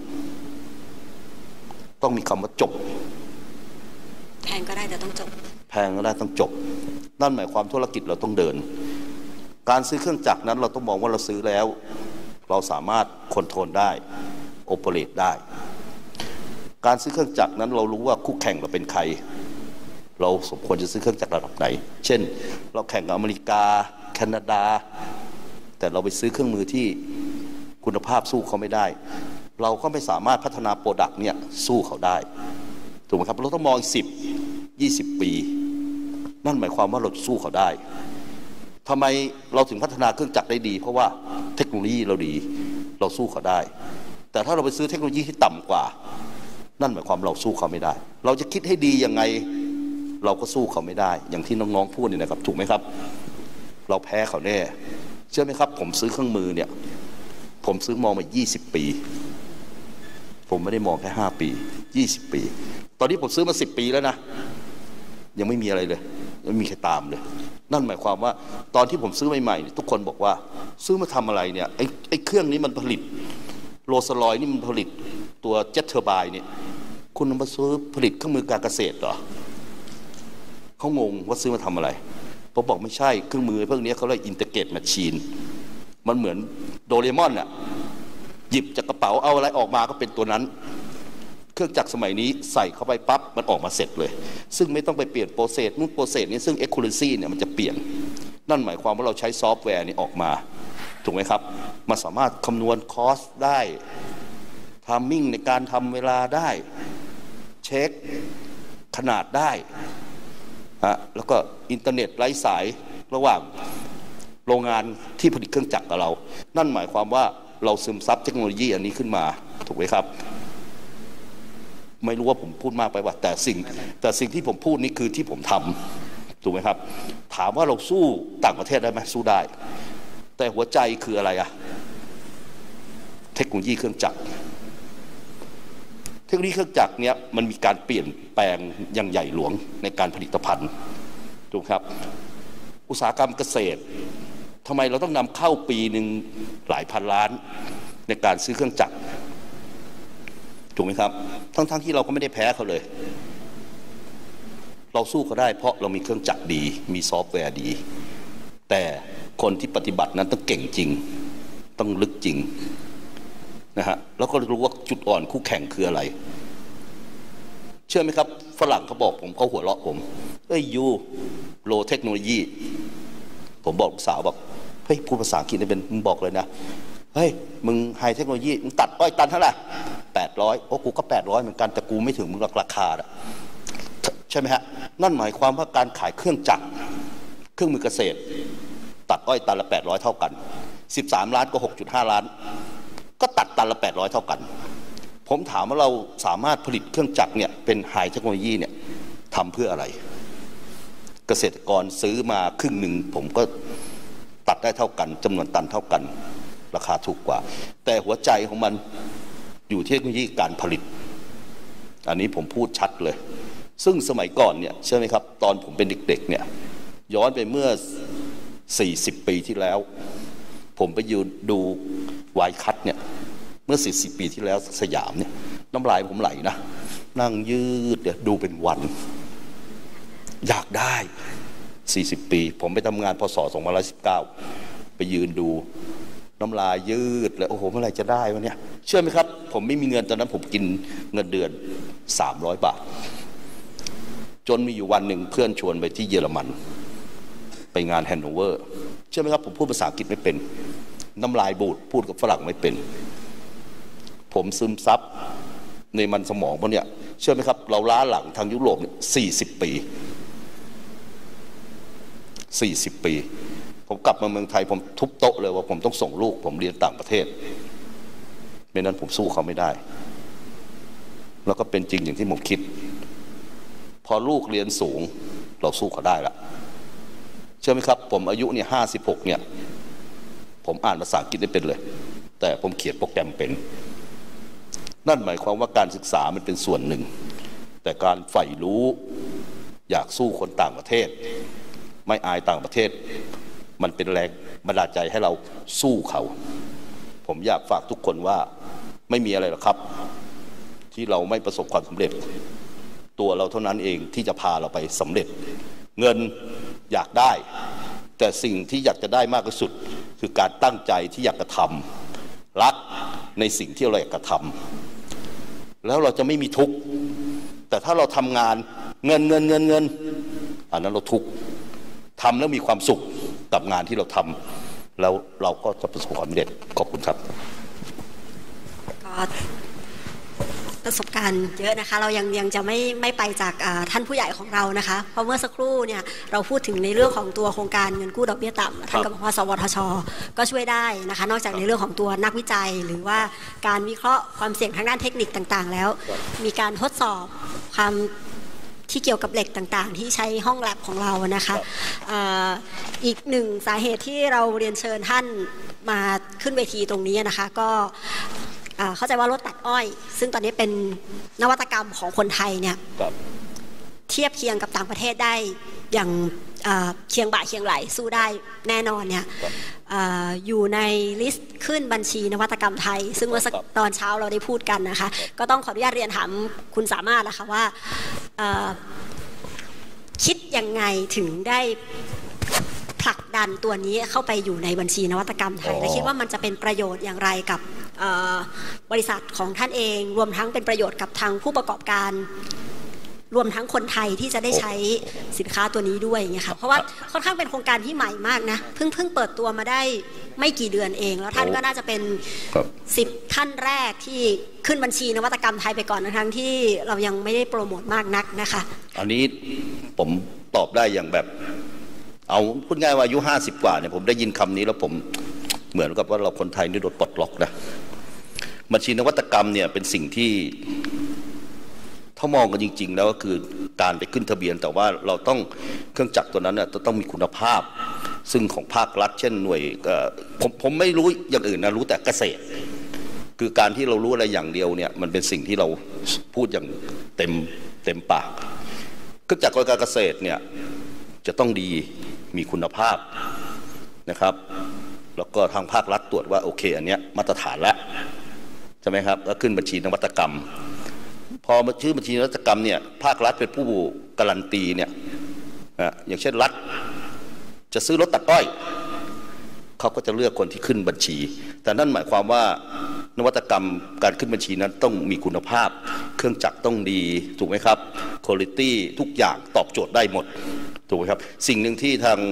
ต้องมีคำว่าจบแพงก็ได้แต่ต้องจบแพงก็ได้ต้องจบนั่นหมายความธุรกิจเราต้องเดินการซื้อเครื่องจักรนั้นเราต้องมองว่าเราซื้อแล้วเราสามารถคอนโทรลได้โอเปเรตได้การซื้อเครื่องจักรนั้นเรารู้ว่าคู่แข่งเราเป็นใครเราสมควรจะซื้อเครื่องจักรระดับไหนเช่นเราแข่งกับอเมริกาแคนาดาแต่เราไปซื้อเครื่องมือที่คุณภาพสู้เขาไม่ได้เราก็ไม่สามารถพัฒนาโปรดักต์เนี่ยสู้เขาได้ถูกไหมครับเราต้องมองสิบ ยี่สิบปีนั่นหมายความว่าเราสู้เขาได้ทำไมเราถึงพัฒนาเครื่องจักรได้ดีเพราะว่าเทคโนโลยีเราดีเราสู้เขาได้แต่ถ้าเราไปซื้อเทคโนโลยีที่ต่ำกว่านั่นหมายความเราสู้เขาไม่ได้เราจะคิดให้ดียังไงเราก็สู้เขาไม่ได้อย่างที่น้องๆพูดนี่นะครับถูกไหมครับเราแพ้เขาแน่เชื่อไหมครับผมซื้อเครื่องมือเนี่ยผมซื้อมองมายี่สิบปีผมไม่ได้มองแค่ห้าปียี่สิบปีตอนนี้ผมซื้อมาสิบปีแล้วนะยังไม่มีอะไรเลยไม่มีใครตามเลยนั่นหมายความว่าตอนที่ผมซื้อใหม่ๆทุกคนบอกว่าซื้อมาทำอะไรเนี่ยไอ้ไอ้เครื่องนี้มันผลิตโรลส์รอยซ์นี่มันผลิตตัวเจ็ตเทอร์ไบน์เนี่ยคุณมาซื้อผลิตเครื่องมือการเกษตรเหรอเขางงว่าซื้อมาทำอะไรผมบอกไม่ใช่เครื่องมือพวกนี้เขาเรียกอินเตอร์เกรตแมชชีนมันเหมือนโดเรมอนอ่ะหยิบจากกระเป๋าเอาอะไรออกมาก็เป็นตัวนั้นเครื่องจักรสมัยนี้ใส่เข้าไปปั๊บมันออกมาเสร็จเลยซึ่งไม่ต้องไปเปลี่ยนโปรเซสนู่นโปรเซสนี้ซึ่ง accuracy เนี่ยมันจะเปลี่ยนนั่นหมายความว่าเราใช้ซอฟต์แวร์นี่ออกมาถูกไหมครับมันสามารถคำนวณคอสได้ทามมิ่งในการทำเวลาได้เช็คขนาดได้ฮะแล้วก็อินเทอร์เน็ตไร้สายระหว่างโรงงานที่ผลิตเครื่องจักรกับเรานั่นหมายความว่าเราซึมซับเทคโนโลยีอันนี้ขึ้นมาถูกไหมครับไม่รู้ว่าผมพูดมากไปว่าแต่สิ่งแต่สิ่งที่ผมพูดนี่คือที่ผมทำถูกไหมครับถามว่าเราสู้ต่างประเทศได้ไหมสู้ได้แต่หัวใจคืออะไรอะเทคโนโลยีเครื่องจักรเทคโนโลยีเครื่องจักรเนี้ยมันมีการเปลี่ยนแปลงอย่างใหญ่หลวงในการผลิตภัณฑ์ถูกครับอุตสาหกรรมเกษตรทำไมเราต้องนำเข้าปีหนึ่งหลายพันล้านในการซื้อเครื่องจักรถูกไหมครับทั้งๆ ท, ที่เราก็ไม่ได้แพ้เขาเลยเราสู้เขาได้เพราะเรามีเครื่องจักรดีมีซอฟต์แวร์ดีแต่คนที่ปฏิบัตินั้นต้องเก่งจริงต้องลึกจริงนะฮะแล้วก็รู้ว่าจุดอ่อนคู่แข่งคืออะไรเชื่อไหมครับฝรั่งเขาบอกผมเขาหัวเราะผมเอ้ยยูโลเทคโนโลยีผมบอกลูกสาวบอกเฮ้ยพูดภาษาอังกฤษได้เป็นมึงบอกเลยนะเฮ้ยมึงไฮเทคโนโลยีมึงตัดอ้อยตันเท่าไหร่แปดร้อยโอ้กูก็แปดร้อยเหมือนกันแต่กูไม่ถึงมึงราคาอะใช่ไหมฮะนั่นหมายความว่าการขายเครื่องจักรเครื่องมือเกษตรตัดอ้อยตันละแปดร้อยเท่ากันสิบสามล้านก็ หกจุดห้า ล้านก็ตัดตันละแปดร้อยเท่ากันผมถามว่าเราสามารถผลิตเครื่องจักรเนี่ยเป็นไฮเทคโนโลยีเนี่ยทำเพื่ออะไรเกษตรกรซื้อมาครึ่งหนึ่งผมก็ตัดได้เท่ากันจำนวนตันเท่ากันราคาถูกกว่าแต่หัวใจของมันอยู่ที่เทคโนโลยีการผลิตอันนี้ผมพูดชัดเลยซึ่งสมัยก่อนเนี่ยใช่ไหมครับตอนผมเป็นเด็กๆเนี่ยย้อนไปเมื่อสี่สิบปีที่แล้วผมไปยืนดูวายคัทเนี่ยเมื่อสี่สิบปีที่แล้วสยามเนี่ยน้ำลายผมไหลนะนั่งยืดเดี๋ยวดูเป็นวันอยากได้สี่สิบปีผมไปทำงานพศสองพันห้าร้อยสิบเก้าไปยืนดูน้ำลายยืดเลยโอ้โหเมื่อไหร่จะได้วะเนี่ยเชื่อไหมครับผมไม่มีเงินตอนนั้นผมกินเงินเดือนสามร้อยบาทจนมีอยู่วันหนึ่งเพื่อนชวนไปที่เยอรมันไปงานแฮนโนเวอร์เชื่อไหมครับผมพูดภาษาอังกฤษไม่เป็นน้ำลายบูดพูดกับฝรั่งไม่เป็นผมซึมซับในมันสมองพวกเนี้ยเชื่อไหมครับเราล้าหลังทางยุโรปเนี่ยสี่สิบปีสี่สิบปีผมกลับมาเมืองไทยผมทุบโต๊ะเลยว่าผมต้องส่งลูกผมเรียนต่างประเทศไม่นั้นผมสู้เขาไม่ได้แล้วก็เป็นจริงอย่างที่ผมคิดพอลูกเรียนสูงเราสู้เขาได้ละเชื่อไหมครับผมอายุเนี่ยห้าสิบหกเนี่ยผมอ่านภาษาอังกฤษได้เป็นเลยแต่ผมเขียนโปรแกรมเป็นนั่นหมายความว่าการศึกษามันเป็นส่วนหนึ่งแต่การใฝ่รู้อยากสู้คนต่างประเทศไม่อายต่างประเทศมันเป็นแรงบันดาลใจให้เราสู้เขาผมอยากฝากทุกคนว่าไม่มีอะไรหรอกครับที่เราไม่ประสบความสำเร็จตัวเราเท่านั้นเองที่จะพาเราไปสำเร็จเงินอยากได้แต่สิ่งที่อยากจะได้มากที่สุดคือการตั้งใจที่อยากจะทำรักในสิ่งที่เราอยากจะทำแล้วเราจะไม่มีทุกข์แต่ถ้าเราทำงานเงินเงินเงินเงินอันนั้นเราทุกข์ทำแล้วมีความสุขกับงานที่เราทำแล้วเราก็จะประสบความสำเร็จขอบคุณครับก็ประสบการณ์เยอะนะคะเรายังยังจะไม่ไม่ไปจากท่านผู้ใหญ่ของเรานะคะเพราะเมื่อสักครู่เนี่ยเราพูดถึงในเรื่องของตัวโครงการเงินกู้ดอกเบี้ยต่ำท่านก็บอกว่าสวทช.ก็ช่วยได้นะคะนอกจากในเรื่องของตัวนักวิจัยหรือว่าการวิเคราะห์ความเสี่ยงทางด้านเทคนิคต่างๆแล้วมีการทดสอบความที่เกี่ยวกับเหล็กต่างๆที่ใช้ห้องแลบของเรานะคะอีกหนึ่งสาเหตุที่เราเรียนเชิญท่านมาขึ้นเวทีตรงนี้นะคะก็เข้าใจว่ารถตัดอ้อยซึ่งตอนนี้เป็นนวัตกรรมของคนไทยเนี่ยเทียบเคียงกับต่างประเทศได้อย่างเคียงบ่าเคียงไหลสู้ได้แน่นอนเนี่ยอยู่ในลิสต์ขึ้นบัญชีนวัตกรรมไทยซึ่งเมื่อตอนเช้าเราได้พูดกันนะคะก็ต้องขออนุญาตเรียนถามคุณสามารถนะคะว่าคิดยังไงถึงได้ผลักดันตัวนี้เข้าไปอยู่ในบัญชีนวัตกรรมไทยและคิดว่ามันจะเป็นประโยชน์อย่างไรกับบริษัทของท่านเองรวมทั้งเป็นประโยชน์กับทางผู้ประกอบการรวมทั้งคนไทยที่จะได้ใช้สินค้าตัวนี้ด้วยอย่างเงี้ยค่ะเพราะว่าค่อนข้างเป็นโครงการที่ใหม่มากนะเพิ่งเพิ่งเปิดตัวมาได้ไม่กี่เดือนเองแล้วท่านก็น่าจะเป็นสิบท่านแรกที่ขึ้นบัญชีนวัตกรรมไทยไปก่อนทั้งที่เรายังไม่ได้โปรโมทมากนักนะคะอันนี้ผมตอบได้อย่างแบบเอาพูดง่ายว่าอายุห้าสิบกว่าเนี่ยผมได้ยินคำนี้แล้วผมเหมือนกับว่าเราคนไทยนี่โดนปลดล็อกนะบัญชีนวัตกรรมเนี่ยเป็นสิ่งที่ถ้ามองกันจริงๆแล้วก็คือการไปขึ้นทะเบียนแต่ว่าเราต้องเครื่องจักรตัวนั้นเนี่ยต้องมีคุณภาพซึ่งของภาครัฐเช่นหน่วยผมผมไม่รู้อย่างอื่นนะรู้แต่เกษตรคือการที่เรารู้อะไรอย่างเดียวเนี่ยมันเป็นสิ่งที่เราพูดอย่างเต็มเต็มปากเครื่องจักรการเกษตรเนี่ยจะต้องดีมีคุณภาพนะครับแล้วก็ทางภาครัฐตรวจว่าโอเคอันเนี้ยมาตรฐานแล้วใช่ไหมครับแล้วขึ้นบัญชีนวัตกรรมพอมาชื่อบัญชีนวัตกรรมเนี่ยภาครัฐเป็นผู้การันตีเนี่ยอย่างเช่นรัฐจะซื้อรถตัดอ้อยเขาก็จะเลือกคนที่ขึ้นบัญชีแต่นั่นหมายความว่านวัตกรรมการขึ้นบัญชีนั้นต้องมีคุณภาพเครื่องจักรต้องดีถูกไหมครับคุณภาพทุกอย่างตอบโจทย์ได้หมดถูกไหมครับสิ่งหนึ่งที่ทาง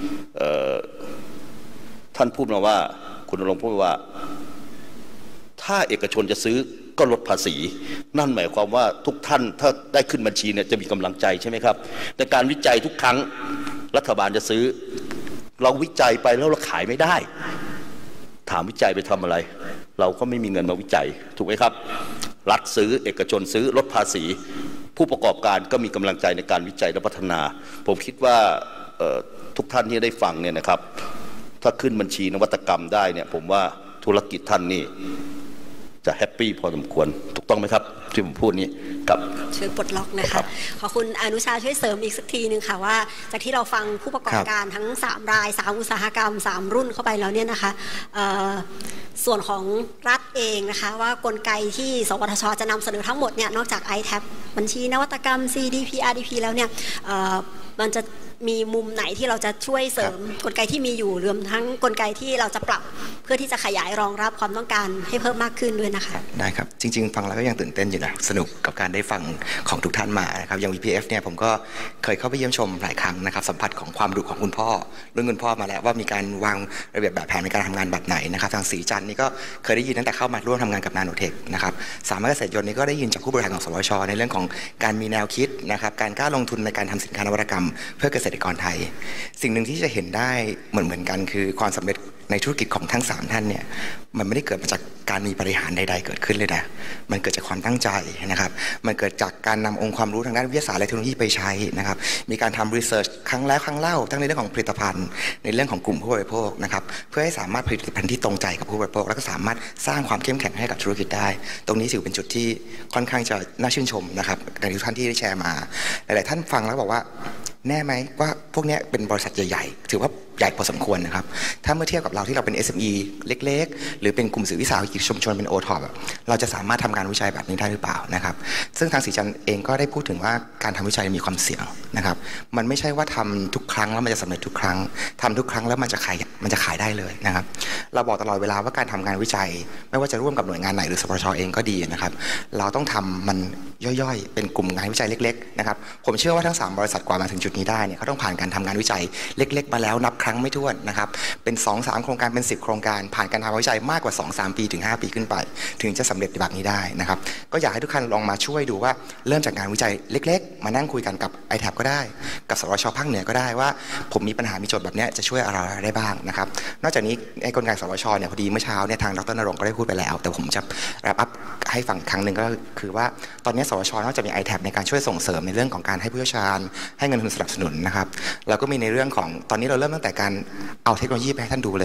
ท่านพูดมาว่าคุณณรงค์พูดว่าถ้าเอกชนจะซื้อก็ลดภาษีนั่นหมายความว่าทุกท่านถ้าได้ขึ้นบัญชีเนี่ยจะมีกำลังใจใช่ไหมครับในการวิจัยทุกครั้งรัฐบาลจะซื้อเราวิจัยไปแล้วเราขายไม่ได้ถามวิจัยไปทำอะไรเราก็ไม่มีเงินมาวิจัยถูกไหมครับรัฐซื้อเอกชนซื้อลดภาษีผู้ประกอบการก็มีกำลังใจในการวิจัยและพัฒนาผมคิดว่าทุกท่านที่ได้ฟังเนี่ยนะครับถ้าขึ้นบัญชีนวัตกรรมได้เนี่ยผมว่าธุรกิจท่านนี่จะแฮปปี้พอสมควรถูกต้องไหมครับที่ผมพูดนี้กับช่วยปลดล็อกนะคะขอคุณอนุชาช่วยเสริมอีกสักทีนึงค่ะว่าจากที่เราฟังผู้ประกอบการทั้งสามรายสามอุตสาหกรรมสามรุ่นเข้าไปแล้วเนี่ยนะคะส่วนของรัฐเองนะคะว่ากลไกที่สวทช.จะนำเสนอทั้งหมดเนี่ยนอกจาก ไอ แท็บ บัญชีนวัตกรรม ซี ดี พี อาร์ ดี พี แล้วเนี่ยมันจะมีมุมไหนที่เราจะช่วยเสริมกลไกที่มีอยู่รวมทั้งกลไกที่เราจะปรับเพื่อที่จะขยายรองรับความต้องการให้เพิ่มมากขึ้นด้วยนะคะได้ครับจริงๆฟังแล้วก็ยังตื่นเต้นอยู่นะสนุกกับการได้ฟังของทุกท่านมานะครับอย่าง วี พี เอฟ เนี่ยผมก็เคยเข้าไปเยี่ยมชมหลายครั้งนะครับสัมผัสของความรู้ของคุณพ่อรุ่นคุณพ่อมาแล้วว่ามีการวางระเบียบแบบแผนในการทำงานแบบไหนนะครับทางศรีจันทร์นี่ก็เคยได้ยินตั้งแต่เข้ามาร่วมทำงานกับนาโนเทคนะครับสามารถเกษตรยนต์นี่ก็ได้ยินจากผู้บริหารของสวช.ในเรื่องของการมีแนวคิดนะครับการกล้าลงทุนในการทำสินค้านวัตกรรมเพื่อเกษตรกรไทยสิ่งหนึ่งที่จะเห็นได้เหมือนเหมือนกันคือความสำเร็จในธุรกิจของทั้งสามท่านเนี่ยมันไม่ได้เกิดมาจากการมีบริหารใดๆเกิดขึ้นเลยนะมันเกิดจากความตั้งใจนะครับมันเกิดจากการนำองค์ความรู้ทางด้านวิทยาศาสตร์และเทคโนโลยีไปใช้นะครับมีการทำรีเสิร์ชครั้งแล้วครั้งเล่าทั้งในเรื่องของผลิตภัณฑ์ในเรื่องของกลุ่มผู้บริโภคนะครับเพื่อให้สามารถผลิตภัณฑ์ที่ตรงใจกับผู้บริโภคแล้วก็สามารถสร้างความเข้มแข็งให้กับธุรกิจได้ตรงนี้ถือเป็นจุดที่ค่อนข้างจะน่าชื่นชมนะครับในทุกท่านที่ได้แชร์มาหลายๆท่านฟังแล้วบอกว่าแน่ไหมว่าพวกนี้เป็นบริษัทใหญ่ๆถือว่าใหญ่พอสมควรนะครับถ้าเมื่อเทียบกับเราที่เราเป็น เอส เอ็ม อี เล็กๆหรือเป็นกลุ่มสื่อวิสาหกิจชุมชนเป็น โอ ท็อป เราจะสามารถทำงานวิจัยแบบนี้ได้หรือเปล่านะครับซึ่งทางศรีจันทร์เองก็ได้พูดถึงว่าการทำวิจัยมีความเสี่ยงนะครับมันไม่ใช่ว่าทำทุกครั้งแล้วมันจะสำเร็จทุกครั้งทำทุกครั้งแล้วมันจะขายมันจะขายได้เลยนะครับเราบอกตลอดเวลาว่าการทำงานวิจัยไม่ว่าจะร่วมกับหน่วยงานไหนหรือสปช.เองก็ดีนะครับเราต้องทำมันย่อยๆเป็นกลุ่มงานวิจัยเล็กๆนะครับผมเชื่อว่าทั้งสามบริษัทกว่ามาถึงจุดนี้ได้เนี่ยเขาต้องผ่านการทำงานวิจัยเล็กๆมาแล้วนับครั้งไม่ถ้วนนะครับเป็น สองถึงสาม โครงการเป็นสิบโครงการผ่านการทำวิจัยมากกว่า สองถึงสาม ปีถึงห้าปีขึ้นไปถึงจะสำเร็จแบบนี้ได้นะครับก็อยากให้ทุกท่านลองมาช่วยดูว่าเริ่มจากงานวิจัยเล็กๆมานั่งคุยกันกับ ไอ แท็บ ก็ได้กับสวช.ภาคเหนือก็ได้ว่าผมมีปัญหามีโจทย์แบบนี้จะช่วยอะไรได้บ้างนะครับนอกจากนี้ไอ้กลไกสวช.เนี่ยพอดีเมื่อเช้าเนี่ยทางดร.ณรงค์ก็ได้พูดไปแล้วแต่ผมจะรับอัพให้ฟังครั้งหนึ่งก็คือว่าตอนนี้สวช.นอกจากมี ไอ แท็บ ในการช่วยส่งเสริมในเรื่องของการให้ผู้เชี่ยวชาญให้เงินทุนสนับสนุนนะครับเราก็มีในเรื่องของตอนนี้เราเริ่มตั้งแต่การเอาเทคโนโลยีไปให้ท่านดูเลย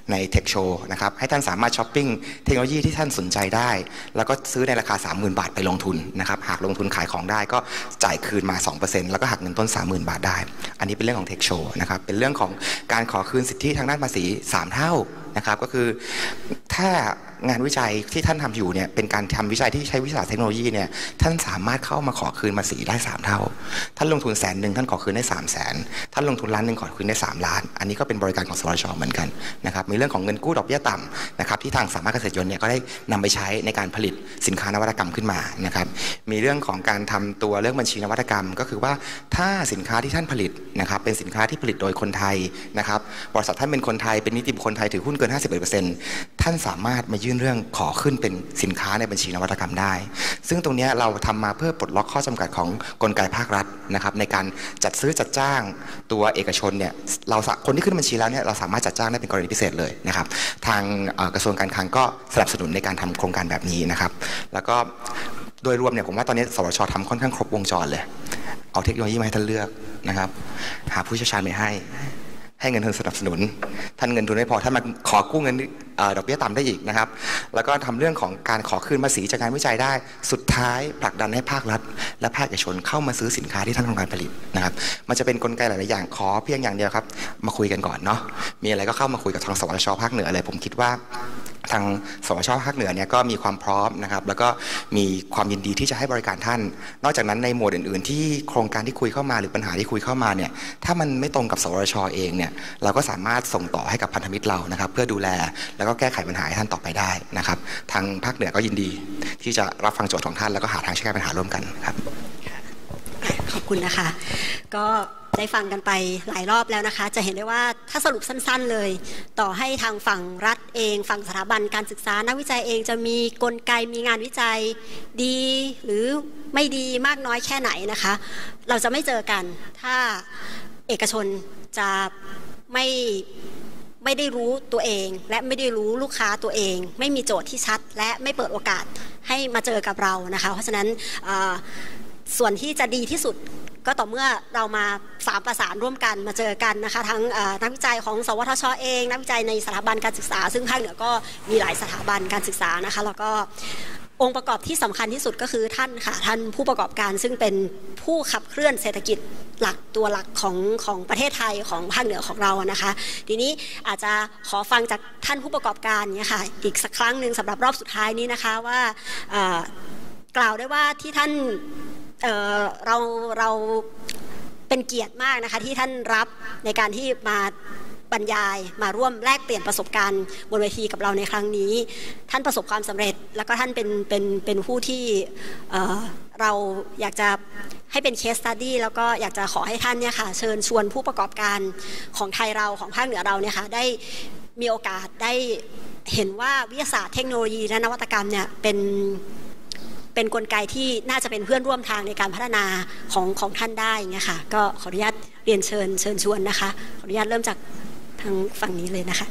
ใน Tech Show นะครับให้ท่านสามารถช้อปปิ้งเทคโนโลยีที่ท่านสนใจได้แล้วก็ซื้อในราคา สามหมื่น บาทไปลงทุนนะครับหากลงทุนขายของได้ก็จ่ายคืนมา สองเปอร์เซ็นต์ แล้วก็หักเงินต้น สามหมื่น บาทได้อันนี้เป็นเรื่องของ Tech Show นะครับเป็นเรื่องของการขอคืนสิทธิทางด้านภาษีสามเท่านะครับก็คือถ้างานวิจัยที่ท่านทำอยู่เนี่ยเป็นการทำวิจัยที่ใช้วิชาเทคโนโลยีเนี่ยท่านสามารถเข้ามาขอคืนภาษีได้สามเท่าท่านลงทุนแสนหนึ่งท่านขอคืนได้สามแสนท่านลงทุนล้านหนึ่งขอคืนได้สามล้านอันนี้ก็เป็นบริการของสวทช.เหมือนกันนะครับมีเรื่องของเงินกู้ดอกเบี้ยต่ำนะครับที่ทางสามารถเกษตรยนต์เนี่ยก็ได้นำไปใช้ในการผลิตสินค้านวัตกรรมขึ้นมานะครับมีเรื่องของการทำตัวเรื่องบัญชีนวัตกรรมก็คือว่าถ้าสินค้าที่ท่านผลิตนะครับเป็นสินค้าที่ผลิตโดยคนไทยนะครับบริษัทท่านเป็นคนไทยเป็นนิติบุคคลไทยถือหุ้นเกิน ห้าสิบเอ็ดเปอร์เซ็นต์ ท่านสามารถมายื่นเรื่องขอขึ้นเป็นสินค้าในบัญชีนวัตกรรมได้ซึ่งตรงนี้เราทำมาเพื่อปลดล็อกข้อจำกัดของกลไกภาครัฐนะครับในการจัดซื้อจัดจ้างตัวเอกชนเนี่ยเราคนที่ขึ้นบัญชีแล้วเนี่ยเราสามารถจัดจ้างได้เป็นกรณีพิเศษเลยนะครับทางกระทรวงการคลังก็สนับสนุนในการทำโครงการแบบนี้นะครับแล้วก็โดยรวมเนี่ยผมว่าตอนนี้สวทช.ทำค่อนข้างครบวงจรเลยเอาเทคโนโลยีมาให้ท่านเลือกนะครับหาผู้เชี่ยวชาญไปให้ให้เงินทุนสนับสนุนท่านเงินทุนไม่พอท่านมาขอกู้เงินดอกเบี้ยต่ำได้อีกนะครับแล้วก็ทำเรื่องของการขอคืนภาษีจากการวิจัยได้สุดท้ายผลักดันให้ภาครัฐและภาคเอกชนเข้ามาซื้อสินค้าที่ท่านต้องการผลิตนะครับมันจะเป็นกลไกหลายๆอย่างขอเพียงอย่างเดียวครับมาคุยกันก่อนเนาะมีอะไรก็เข้ามาคุยกับทางสวทช.ภาคเหนือเลยผมคิดว่าทางสวทช.ภาคเหนือเนี่ยก็มีความพร้อมนะครับแล้วก็มีความยินดีที่จะให้บริการท่านนอกจากนั้นในหมวดอื่นๆที่โครงการที่คุยเข้ามาหรือปัญหาที่คุยเข้ามาเนี่ยถ้ามันไม่ตรงกับสวทช.เองเนี่ยเราก็สามารถส่งต่อให้กับพันธมิตรเรานะครับเพื่อดูแลแล้วก็แก้ไขปัญหาให้ท่านต่อไปได้นะครับทางภาคเหนือก็ยินดีที่จะรับฟังโจทย์ของท่านแล้วก็หาทางแก้ปัญหาร่วมกันครับขอบคุณนะคะก็ได้ฟังกันไปหลายรอบแล้วนะคะจะเห็นได้ว่าถ้าสรุปสั้นๆเลยต่อให้ทางฝั่งรัฐเองฝั่งสถาบันการศึกษานักวิจัยเองจะมีกลไกมีงานวิจัยดีหรือไม่ดีมากน้อยแค่ไหนนะคะเราจะไม่เจอกันถ้าเอกชนจะไม่ไม่ได้รู้ตัวเองและไม่ได้รู้ลูกค้าตัวเองไม่มีโจทย์ที่ชัดและไม่เปิดโอกาสให้มาเจอกับเรานะคะเพราะฉะนั้นส่วนที่จะดีที่สุดก็ต่อเมื่อเรามาสามประสานร่วมกันมาเจอกันนะคะทั้งนักวิจัยของสวทช.เองนักวิจัยในสถาบันการศึกษาซึ่งภาคเหนือก็มีหลายสถาบันการศึกษานะคะแล้วก็องค์ประกอบที่สำคัญที่สุดก็คือท่านค่ะท่านผู้ประกอบการซึ่งเป็นผู้ขับเคลื่อนเศรษฐกิจหลักตัวหลักของของประเทศไทยของภาคเหนือของเรานะคะทีนี้อาจจะขอฟังจากท่านผู้ประกอบการเนี่ยค่ะอีกสักครั้งหนึ่งสำหรับรอบสุดท้ายนี้นะคะว่ากล่าวได้ว่าที่ท่านเอ่อเราเราเป็นเกียรติมากนะคะที่ท่านรับในการที่มาบรรยายมาร่วมแลกเปลี่ยนประสบการณ์บนเวทีกับเราในครั้งนี้ท่านประสบความสำเร็จแล้วก็ท่านเป็นเป็นเป็นผู้ที่เอ่อเราอยากจะให้เป็นเคสสตัดดี้แล้วก็อยากจะขอให้ท่านเนี่ยค่ะเชิญชวนผู้ประกอบการของไทยเราของภาคเหนือเราเนี่ยค่ะได้มีโอกาสได้เห็นว่าวิทยาศาสตร์เทคโนโลยีและนวัตกรรมเนี่ยเป็นเป็นกลไกที่น่าจะเป็นเพื่อนร่วมทางในการพัฒนาของของท่านได้เงี้ยค่ะก็ขออนุญาตเรียนเชิญเชิญชวนนะคะขออนุญาตเริ่มจากทางฝั่งนี้เลยนะคะ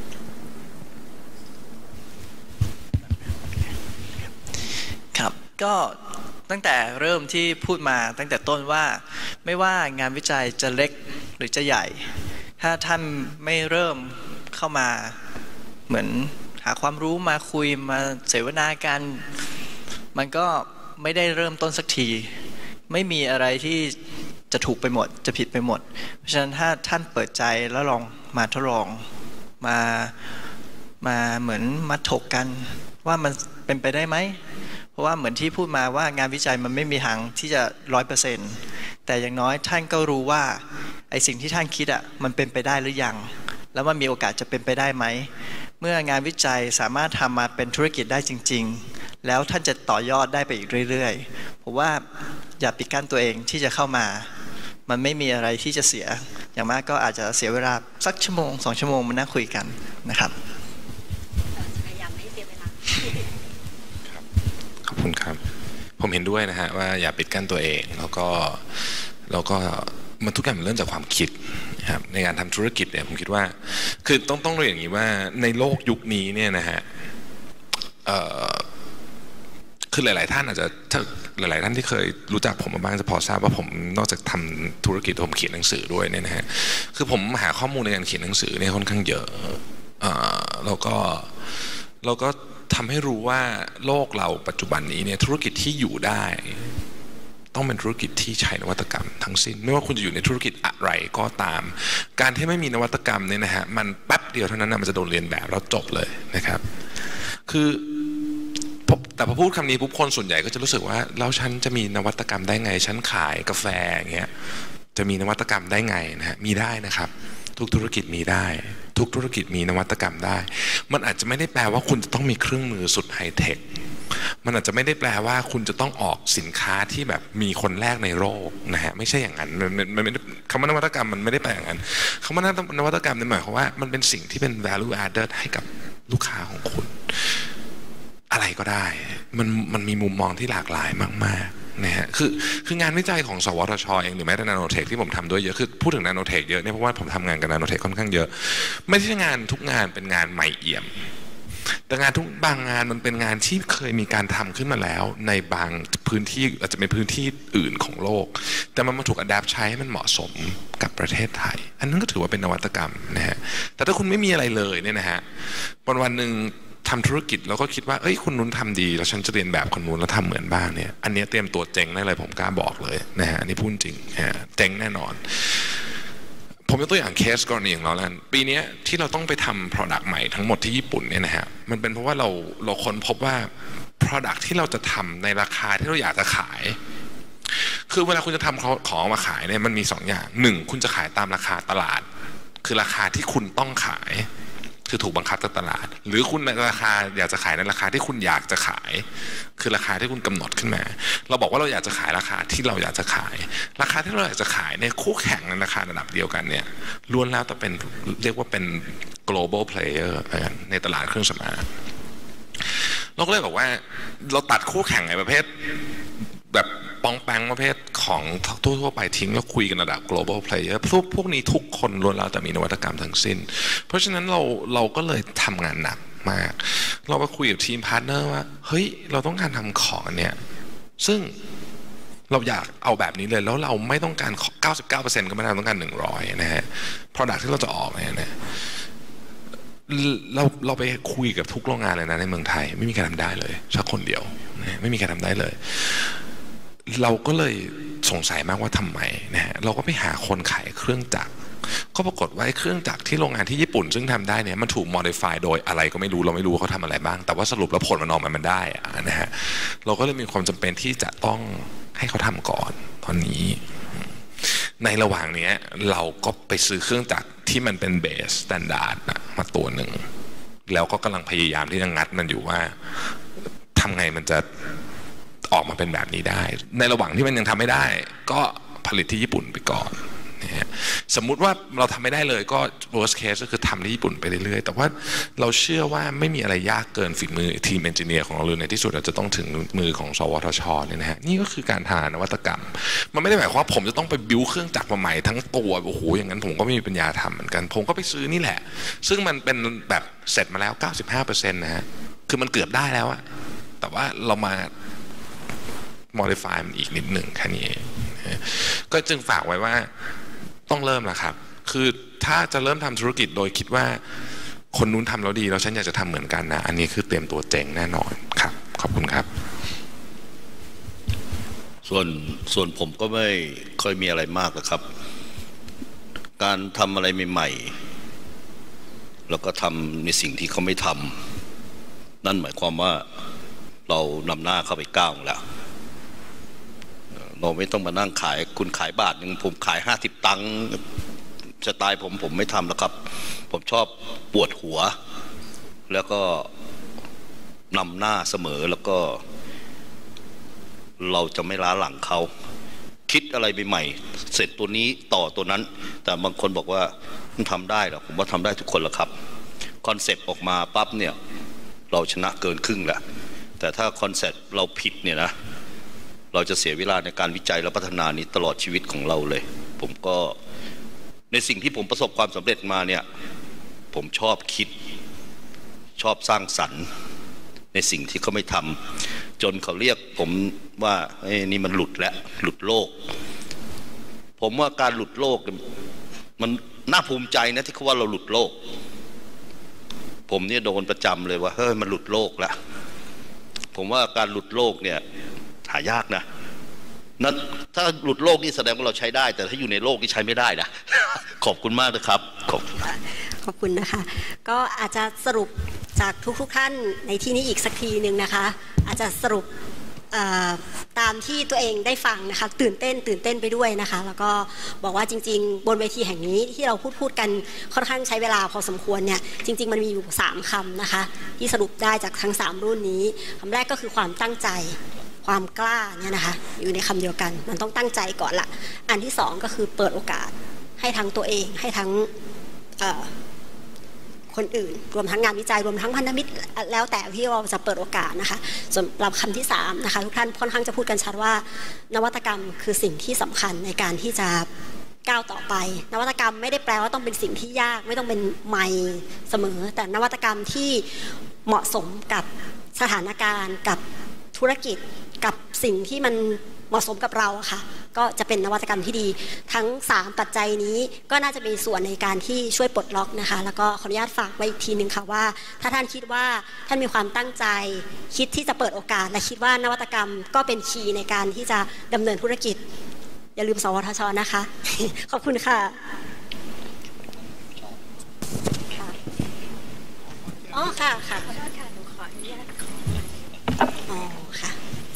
ครับก็ตั้งแต่เริ่มที่พูดมาตั้งแต่ต้นว่าไม่ว่างานวิจัยจะเล็กหรือจะใหญ่ถ้าท่านไม่เริ่มเข้ามาเหมือนหาความรู้มาคุยมาเสวนากันมันก็ไม่ได้เริ่มต้นสักทีไม่มีอะไรที่จะถูกไปหมดจะผิดไปหมดเพราะฉะนั้นถ้าท่านเปิดใจแล้วลองมาทดลองมามาเหมือนมาถกกันว่ามันเป็นไปได้ไหมเพราะว่าเหมือนที่พูดมาว่างานวิจัยมันไม่มีทางที่จะร้อยเปอร์เซ็นต์แต่อย่างน้อยท่านก็รู้ว่าไอสิ่งที่ท่านคิดอ่ะมันเป็นไปได้หรือยังแล้วมันมีโอกาสจะเป็นไปได้ไหมเมื่องานวิจัยสามารถทำมาเป็นธุรกิจได้จริงๆแล้วท่านจะต่อยอดได้ไปอีกเรื่อยๆผมว่าอย่าปิดกั้นตัวเองที่จะเข้ามามันไม่มีอะไรที่จะเสียอย่างมากก็อาจจะเสียเวลาสักชั่วโมงสองชั่วโมงมานั่งคุยกันนะครับพยายามไม่เสียเวลาครับขอบคุณครับผมเห็นด้วยนะฮะว่าอย่าปิดกั้นตัวเองแล้วก็แล้วก็มันทุกอย่างมันเริ่มจากความคิดนะครับในการทำธุรกิจเนี่ยผมคิดว่าคือต้องต้องเรียนอย่างนี้ว่าในโลกยุคนี้เนี่ยนะฮะคือหลายๆท่านอาจจะหลายๆท่านที่เคยรู้จักผมมาบ้างจะพอทราบว่าผมนอกจากทำธุรกิจผมเขียนหนังสือด้วยเนี่ยนะฮะคือผมหาข้อมูลในการเขียนหนังสือเนี่ยค่อนข้างเยอะแล้วก็เราก็ทำให้รู้ว่าโลกเราปัจจุบันนี้เนี่ยธุรกิจที่อยู่ได้ต้องเป็นธุรกิจที่ใช้นวัตกรรมทั้งสิ้นไม่ว่าคุณจะอยู่ในธุรกิจอะไรก็ตามการที่ไม่มีนวัตกรรมเนี่ยนะฮะมันแป๊บเดียวเท่านั้นนะมันจะโดนเรียนแบบแล้วจบเลยนะครับคือแต่พอพูดคำนี้ปุ๊บคนส่วนใหญ่ก็จะรู้สึกว่าแล้วฉันจะมีนวัตกรรมได้ไงฉันขายกาแฟอย่างเงี้ยจะมีนวัตกรรมได้ไงนะฮะมีได้นะครับทุกธุรกิจมีได้ทุกธุรกิจมีนวัตกรรมได้มันอาจจะไม่ได้แปลว่าคุณจะต้องมีเครื่องมือสุดไฮเทคมันอาจจะไม่ได้แปลว่าคุณจะต้องออกสินค้าที่แบบมีคนแรกในโลกนะฮะไม่ใช่อย่างนั้นมันไม่คำว่านวัตกรรมมันไม่ได้แปลอย่างนั้นคำว่านวัตกรรมหมายความว่ามันเป็นสิ่งที่เป็น value added ให้กับลูกค้าของคุณอะไรก็ได้มันมันมีมุมมองที่หลากหลายมากๆนะฮะคือคืองานวิจัยของสวทช.เองหรือแม้แต่นาโนเทคที่ผมทำด้วยเยอะคือพูดถึงนาโนเทคเยอะเนี่ยเพราะว่าผมทำงานกับนาโนเทคค่อนข้างเยอะไม่ใช่งานทุกงานเป็นงานใหม่เอี่ยมแต่งานทุกบางงานมันเป็นงานที่เคยมีการทำขึ้นมาแล้วในบางพื้นที่อาจจะเป็นพื้นที่อื่นของโลกแต่มันมาถูกอัดแอปใช้ให้มันเหมาะสมกับประเทศไทยอันนั้นก็ถือว่าเป็นนวัตกรรมนะฮะแต่ถ้าคุณไม่มีอะไรเลยเนี่ยนะฮะวันวันหนึ่งทำธุรกิจแล้วก็คิดว่าเอ้ยคนนู้นทำดีแล้วฉันจะเรียนแบบคนนู้นแล้วทำเหมือนบ้างเนี่ยอันนี้เตรียมตัวเจ๊งได้เลยผมกล้าบอกเลยนะฮะอันนี้พูดจริงฮะเจ๊งแน่นอนผมยกตัวอย่างเคสกรณีอย่างเราแล้วปีนี้ที่เราต้องไปทำ product ใหม่ทั้งหมดที่ญี่ปุ่นเนี่ยนะฮะมันเป็นเพราะว่าเราเราค้นพบว่า product ที่เราจะทำในราคาที่เราอยากจะขายคือเวลาคุณจะทำของมาขายเนี่ยมันมีสองอย่างหนึ่งคุณจะขายตามราคาตลาดคือราคาที่คุณต้องขายคือถูกบังคับจากตลาดหรือคุณในราคาอยากจะขายในราคาที่คุณอยากจะขายคือราคาที่คุณกำหนดขึ้นมาเราบอกว่าเราอยากจะขายราคาที่เราอยากจะขายราคาที่เราอยากจะขายเนี่ยคู่แข่งในราคาระดับเดียวกันเนี่ยล้วนแล้วแต่เป็นเรียกว่าเป็น global player ในตลาดเครื่องสำอางเราก็เลยบอกว่าเราตัดคู่แข่งในประเภทแบบปองแปงประเภทของทั่วๆไปทิ้งแล้วคุยกันระดับ global player พวกพวกนี้ทุกคนล้วนแล้วแต่มีนวัตกรรมทั้งสิ้นเพราะฉะนั้นเราเราก็เลยทำงานหนักมากเราไปคุยกับทีมพาร์ทเนอร์ว่าเฮ้ยเราต้องการทำของเนี่ยซึ่งเราอยากเอาแบบนี้เลยแล้วเราไม่ต้องการ เก้าสิบเก้าเปอร์เซ็นต์ ก็ไม่ได้ต้องการหนึ่งร้อยนะฮะ product ที่เราจะออกเนี่ยนะเราเราไปคุยกับทุกโรงงานเลยนะในเมืองไทยไม่มีใครทำได้เลยสักคนเดียวนะไม่มีใครทำได้เลยเราก็เลยสงสัยมากว่าทำไมนะฮะเราก็ไปหาคนขายเครื่องจักรก็ปรากฏว่าเครื่องจักรที่โรงงานที่ญี่ปุ่นซึ่งทำได้เนี่ยมันถูก modify โดยอะไรก็ไม่รู้เราไม่รู้เขาทำอะไรบ้างแต่ว่าสรุปแล้วผลมันออกมามันได้นะฮะเราก็เลยมีความจำเป็นที่จะต้องให้เขาทำก่อนตอนนี้ในระหว่างนี้เราก็ไปซื้อเครื่องจักรที่มันเป็นเบสสแตนดาร์ดมาตัวหนึ่งแล้วก็กำลังพยายามที่จะงัดมันอยู่ว่าทำไงมันจะออกมาเป็นแบบนี้ได้ในระหว่างที่มันยังทำไม่ได้ก็ผลิตที่ญี่ปุ่นไปก่อนสมมุติว่าเราทำไม่ได้เลยก็ worst case ก็คือทำที่ญี่ปุ่นไปเรื่อยๆแต่ว่าเราเชื่อว่าไม่มีอะไรยากเกินฝีมือทีมเอนจิเนียร์ของเราเลยในที่สุดเราจะต้องถึงมือของสวทช.เนี่ยนะฮะนี่ก็คือการทานวัตกรรมมันไม่ได้หมายความว่าผมจะต้องไปบิวเครื่องจักรมาใหม่ทั้งตัวโอ้โหอย่างนั้นผมก็ไม่มีปัญญาทำเหมือนกันผมก็ไปซื้อนี่แหละซึ่งมันเป็นแบบเสร็จมาแล้ว เก้าสิบห้าเปอร์เซ็นต์ นะฮะคือมันเกือบได้แล้วอะแต่ว่าเรามาmodify มันอีกนิดหนึ่งแค่นี้เองก็จึงฝากไว้ว่าต้องเริ่มแล้วครับคือถ้าจะเริ่มทำธุรกิจโดยคิดว่าคนนู้นทำแล้วดีแล้วฉันอยากจะทำเหมือนกันนะอันนี้คือเตรียมตัวเจ๊งแน่นอนครับขอบคุณครับส่วนส่วนผมก็ไม่ค่อยมีอะไรมากนะครับการทำอะไรใหม่ๆแล้วก็ทำในสิ่งที่เขาไม่ทำนั่นหมายความว่าเรานำหน้าเข้าไปก้าวแล้วเราไม่ต้องมานั่งขายคุณขายบาทหนึ่งผมขายห้าสิบตังค์สไตล์ผมผมไม่ทำแล้วครับผมชอบปวดหัวแล้วก็นำหน้าเสมอแล้วก็เราจะไม่ล้าหลังเขาคิดอะไรใหม่ๆเสร็จตัวนี้ต่อตัวนั้นแต่บางคนบอกว่ามันทำได้หรอผมว่าทำได้ทุกคนแล้วครับคอนเซปต์ออกมาปั๊บเนี่ยเราชนะเกินครึ่งแหละแต่ถ้าคอนเซปต์เราผิดเนี่ยนะเราจะเสียเวลาในการวิจัยและพัฒนานี้ตลอดชีวิตของเราเลยผมก็ในสิ่งที่ผมประสบความสำเร็จมาเนี่ยผมชอบคิดชอบสร้างสรรค์ในสิ่งที่เขาไม่ทำจนเขาเรียกผมว่าไอ้นี่มันหลุดแล้วหลุดโลกผมว่าการหลุดโลกมันน่าภูมิใจนะที่เขาว่าเราหลุดโลกผมเนี่ยโดนประจำเลยว่าเฮ้ยมันหลุดโลกละผมว่าการหลุดโลกเนี่ยหายากนะนั่นถ้าหลุดโลกนี่แสดงว่าเราใช้ได้แต่ถ้าอยู่ในโลกนี่ใช้ไม่ได้นะ ขอบคุณมากนะครับขอบขอบคุณนะคะก็อาจจะสรุปจากทุกๆท่านในที่นี้อีกสักทีหนึ่งนะคะอาจจะสรุปตามที่ตัวเองได้ฟังนะคะตื่นเต้นตื่นเต้นไปด้วยนะคะแล้วก็บอกว่าจริงๆบนเวทีแห่งนี้ที่เราพูดพูดกันค่อนข้างใช้เวลาพอสมควรเนี่ยจริงๆมันมีอยู่สามคำนะคะที่สรุปได้จากทั้งสามรุ่นนี้คำแรกก็คือความตั้งใจความกล้าเนี่ยนะคะอยู่ในคำเดียวกันมันต้องตั้งใจก่อนละอันที่สองก็คือเปิดโอกาสให้ทั้งตัวเองให้ทั้งคนอื่นรวมทั้งงานวิจัยรวมทั้งพันธมิตรแล้วแต่ที่เราจะเปิดโอกาสนะคะส่วนลำคำที่สามนะคะทุกท่านค่อนข้างจะพูดกันชัดว่านวัตกรรมคือสิ่งที่สำคัญในการที่จะก้าวต่อไปนวัตกรรมไม่ได้แปลว่าต้องเป็นสิ่งที่ยากไม่ต้องเป็นใหม่เสมอแต่นวัตกรรมที่เหมาะสมกับสถานการณ์กับธุรกิจกับสิ่งที่มันเหมาะสมกับเราค่ะก็จะเป็นนวัตกรรมที่ดีทั้งสามปัจจัยนี้ก็น่าจะมีส่วนในการที่ช่วยปลดล็อกนะคะแล้วก็ขออนุญาตฝากไว้อีกทีหนึ่งค่ะว่าถ้าท่านคิดว่าท่านมีความตั้งใจคิดที่จะเปิดโอกาสและคิดว่านวัตกรรมก็เป็นคีย์ในการที่จะดำเนินธุรกิจอย่าลืมสวทช.นะคะ ขอบคุณค่ะอ๋อค่ะค่ะขอโทษค่ะหนูขออนุญาตอ๋อค่ะ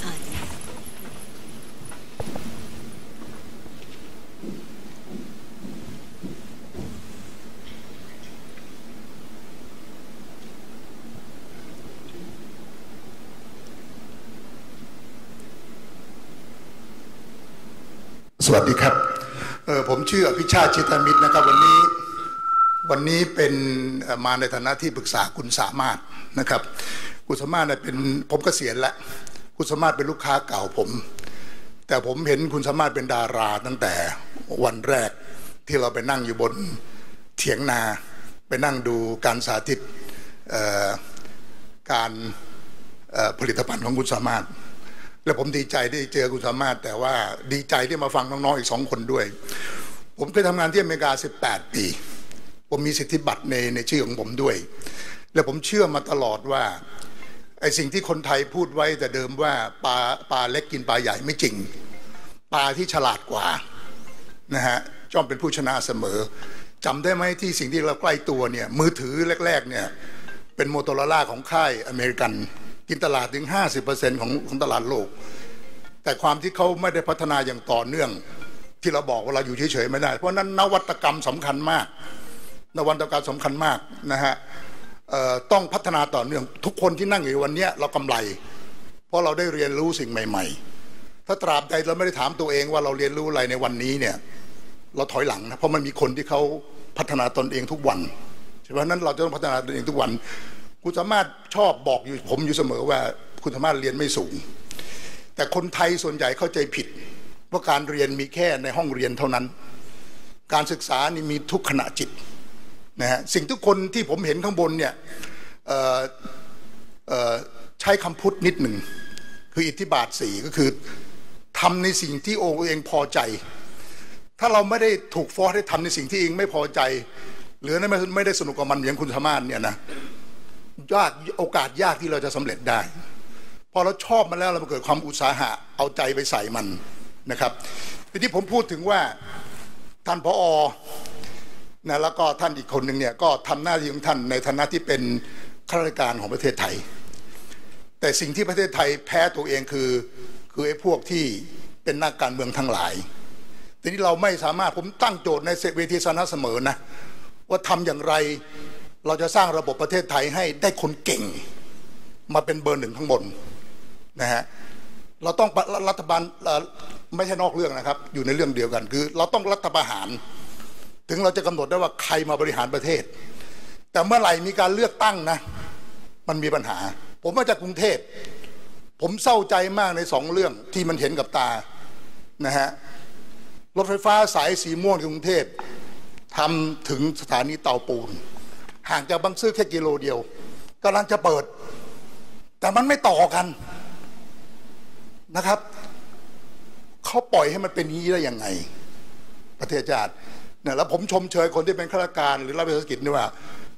สวัสดีครับเออผมชื่ออภิชาติชิตมิตรนะครับวันนี้วันนี้เป็นมาในฐานะที่ปรึกษาคุณสามารถนะครับคุณสามารถเป็นผมเกษียณแล้วคุณสามารถเป็นลูกค้าเก่าผมแต่ผมเห็นคุณสามารถเป็นดาราตั้งแต่วันแรกที่เราไปนั่งอยู่บนเถียงนาไปนั่งดูการสาธิตการผลิตภัณฑ์ของคุณสามารถและผมดีใจที่เจอคุณสามารถแต่ว่าดีใจที่มาฟังน้องๆอีกสองคนด้วยผมเคยทำงานที่อเมริกาสิบแปดปีผมมีสิทธิบัตรในในชื่อของผมด้วยและผมเชื่อมาตลอดว่าไอ้สิ่งที่คนไทยพูดไว้แต่เดิมว่าปลาปลาเล็กกินปลาใหญ่ไม่จริงปลาที่ฉลาดกว่านะฮะย่อมเป็นผู้ชนะเสมอจำได้ไหมที่สิ่งที่เราใกล้ตัวเนี่ยมือถือแรกๆเนี่ยเป็นโมโตโรล่าของค่ายอเมริกันกินตลาดถึง ห้าสิบเปอร์เซ็นต์ ของของตลาดโลกแต่ความที่เขาไม่ได้พัฒนาอย่างต่อเนื่องที่เราบอกว่าเราอยู่เฉยๆไม่ได้เพราะนั้นนวัตกรรมสำคัญมากนวัตกรรมสำคัญมากนะฮะต้องพัฒนาต่อเนื่องทุกคนที่นั่งอยู่วันนี้เรากำไรเพราะเราได้เรียนรู้สิ่งใหม่ๆถ้าตราบใดเราไม่ได้ถามตัวเองว่าเราเรียนรู้อะไรในวันนี้เนี่ยเราถอยหลังนะเพราะมันมีคนที่เขาพัฒนาตนเองทุกวันฉะนั้นเราจะต้องพัฒนาตนเองทุกวันคุณสามารถชอบบอกอยู่ผมอยู่เสมอว่าคุณสามารถเรียนไม่สูงแต่คนไทยส่วนใหญ่เข้าใจผิดว่าการเรียนมีแค่ในห้องเรียนเท่านั้นการศึกษานี่มีทุกขณะจิตนะฮะสิ่งทุกคนที่ผมเห็นข้างบนเนี่ยใช้คำพูดนิดหนึ่งคืออิทธิบาทสี่ก็คือทำในสิ่งที่องค์เองพอใจถ้าเราไม่ได้ถูกฟอร์สให้ทำในสิ่งที่เองไม่พอใจหรือไม่ไม่ได้สนุกกับมันอย่างคุณสามารถเนี่ยนะยากโอกาสยากที่เราจะสำเร็จได้พอเราชอบมันแล้วเราเกิดความอุตสาหะเอาใจไปใส่มันนะครับทีนี้ผมพูดถึงว่าท่านผอ.นะแล้วก็ท่านอีกคนหนึ่งเนี่ยก็ทำหน้าที่ของท่านในฐานะที่เป็นข้าราชการของประเทศไทยแต่สิ่งที่ประเทศไทยแพ้ตัวเองคือคือไอ้พวกที่เป็นนักการเมืองทั้งหลายทีนี้เราไม่สามารถผมตั้งโจทย์ในเวทีสาธารณะเสมอนะว่าทำอย่างไรเราจะสร้างระบบประเทศไทยให้ได้คนเก่งมาเป็นเบอร์หนึ่งข้างบนนะฮะเราต้องรัฐบาลไม่ใช่นอกเรื่องนะครับอยู่ในเรื่องเดียวกันคือเราต้องรัฐประหารถึงเราจะกำหนดได้ว่าใครมาบริหารประเทศแต่เมื่อไหร่มีการเลือกตั้งนะมันมีปัญหาผมมาจากกรุงเทพผมเศร้าใจมากในสองเรื่องที่มันเห็นกับตานะฮะรถไฟฟ้าสายสีม่วงกรุงเทพทำถึงสถานีเตาปูนห่างจากบางซื่อแค่กิโลเดียวกำลังจะเปิดแต่มันไม่ต่อกันนะครับเขาปล่อยให้มันเป็นอย่างนี้ได้ยังไงประเทศชาติเนี่ยแล้วผมชมเชยคนที่เป็นข้าราชการหรือรัฐวิสาหกิจนี่ว่า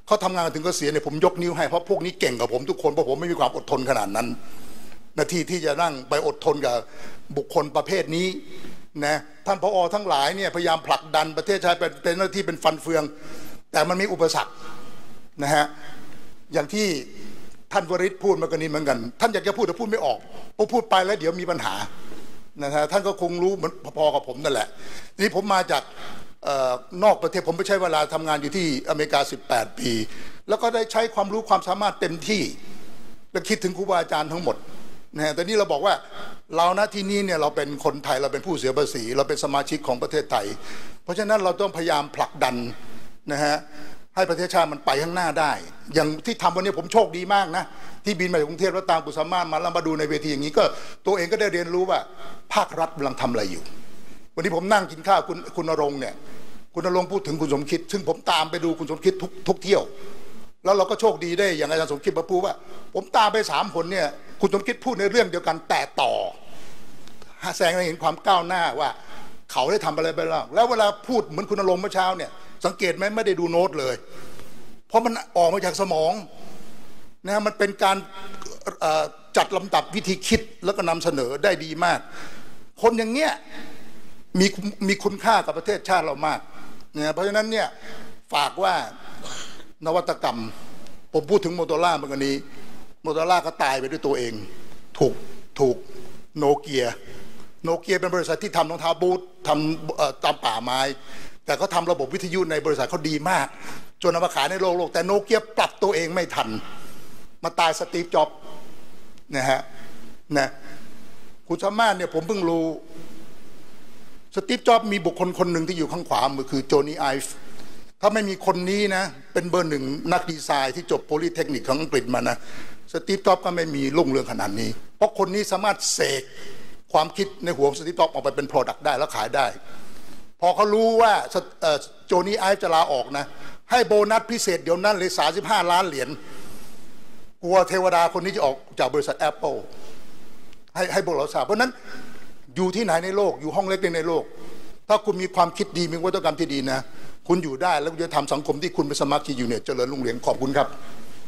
เขาทำงานถึงเกษียณเนี่ยผมยกนิ้วให้เพราะพวกนี้เก่งกว่าผมทุกคนเพราะผมไม่มีความอดทนขนาดนั้นหน้าที่ที่จะนั่งไปอดทนกับบุคคลประเภทนี้นะท่านผอ.ทั้งหลายเนี่ยพยายามผลักดันประเทศชาติเป็นหน้าที่เป็นฟันเฟืองแต่มันมีอุปสรรคนะฮะอย่างที่ท่านวริศพูดมากันนี้เหมือนกันท่านอยากจะพูดแต่พูดไม่ออกพอพูดไปแล้วเดี๋ยวมีปัญหานะฮะท่านก็คงรู้เหมือนพอๆกับผมนั่นแหละนี่ผมมาจากนอกประเทศผมไปใช้เวลาทำงานอยู่ที่อเมริกาสิบแปดปีแล้วก็ได้ใช้ความรู้ความสามารถเต็มที่และคิดถึงครูบาอาจารย์ทั้งหมดนะฮะแต่นี่เราบอกว่าเราณที่นี้เนี่ยเราเป็นคนไทยเราเป็นผู้เสียภาษีเราเป็นสมาชิกของประเทศไทยเพราะฉะนั้นเราต้องพยายามผลักดันนะฮะให้ประเทศชาติมันไปข้างหน้าได้อย่างที่ทำวันนี้ผมโชคดีมากนะที่บินมาจากกรุงเทพแล้วตามกุศลมามาแล้วมาดูในเวทีอย่างนี้ก็ตัวเองก็ได้เรียนรู้ว่าภาครัฐกำลังทำอะไรอยู่วันนี้ผมนั่งกินข้าวคุณคุณณรงค์เนี่ยคุณณรงค์พูดถึงคุณสมคิดซึ่งผมตามไปดูคุณสมคิดทุกทุกเที่ยวแล้วเราก็โชคดีได้อย่างอาจารย์สมคิดมาพูดว่าผมตามไปสามคนเนี่ยคุณสมคิดพูดในเรื่องเดียวกันแต่ต่อแสดงให้เห็นความก้าวหน้าว่าเขาได้ทำอะไรไปแล้วแล้วเวลาพูดเหมือนคุณณรงค์เมื่อเช้าเนี่ยสังเกตไหมไม่ได้ดูโน้ตเลยเพราะมันออกมาจากสมองนะมันเป็นการจัดลำดับวิธีคิดแล้วก็นำเสนอได้ดีมากคนอย่างเงี้ยมีมีคุณค่ากับประเทศชาติเรามากนะเพราะฉะนั้นเนี่ยฝากว่านวัตกรรมผมพูดถึงโมโตร่าเมื่อกี้นี้โมโตร่าก็ตายไปด้วยตัวเองถูกถูกโนเกียโนเกียเป็นบริษัทที่ทำรองเท้าบูททำตามป่าไม้แต่เขาทำระบบวิทยุในบริษัทเขาดีมากจนเอามาขายในโลกโลกแต่โนเกียปรับตัวเองไม่ทันมาตายสตีฟจ็อบส์นะฮะนะคุณสามารถเนี่ยผมเพิ่งรู้สตีฟจ็อบส์มีบุคคลคนหนึ่งที่อยู่ข้างขวามือคือโจนี่ไอฟ์ถ้าไม่มีคนนี้นะเป็นเบอร์หนึ่งนักดีไซน์ที่จบโพลีเทคนิคของอังกฤษมานะสตีฟจ็อบส์ก็ไม่มีรุ่งเรืองขนาดนี้เพราะคนนี้สามารถเสกความคิดในหัวสตีฟจ็อบส์ออกไปเป็น product ได้แล้วขายได้พอเขารู้ว่าโจนี่ไอฟ์จะลาออกนะให้โบนัสพิเศษเดี๋ยวนั้นเลยสามสิบห้าล้านเหรียญกลัวเทวดาคนนี้จะออกจากบริษัท Apple ให้ให้พวกเราทราบเพราะนั้นอยู่ที่ไหนในโลกอยู่ห้องเล็กในโลกถ้าคุณมีความคิดดีมีวัตกรรมที่ดีนะคุณอยู่ได้แล้วคุณจะทำสังคมที่คุณเป็นสมาชิกอยู่เนี่ยเจริญรุ่งเรืองขอบคุณครับ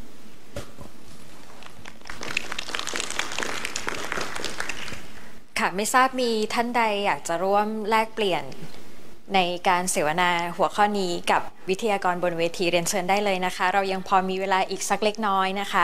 ค่ะไม่ทราบมีท่านใดอยากจะร่วมแลกเปลี่ยนในการเสวนาหัวข้อนี้กับวิทยากรบนเวทีเรียนเชิญได้เลยนะคะเรายังพอมีเวลาอีกสักเล็กน้อยนะคะ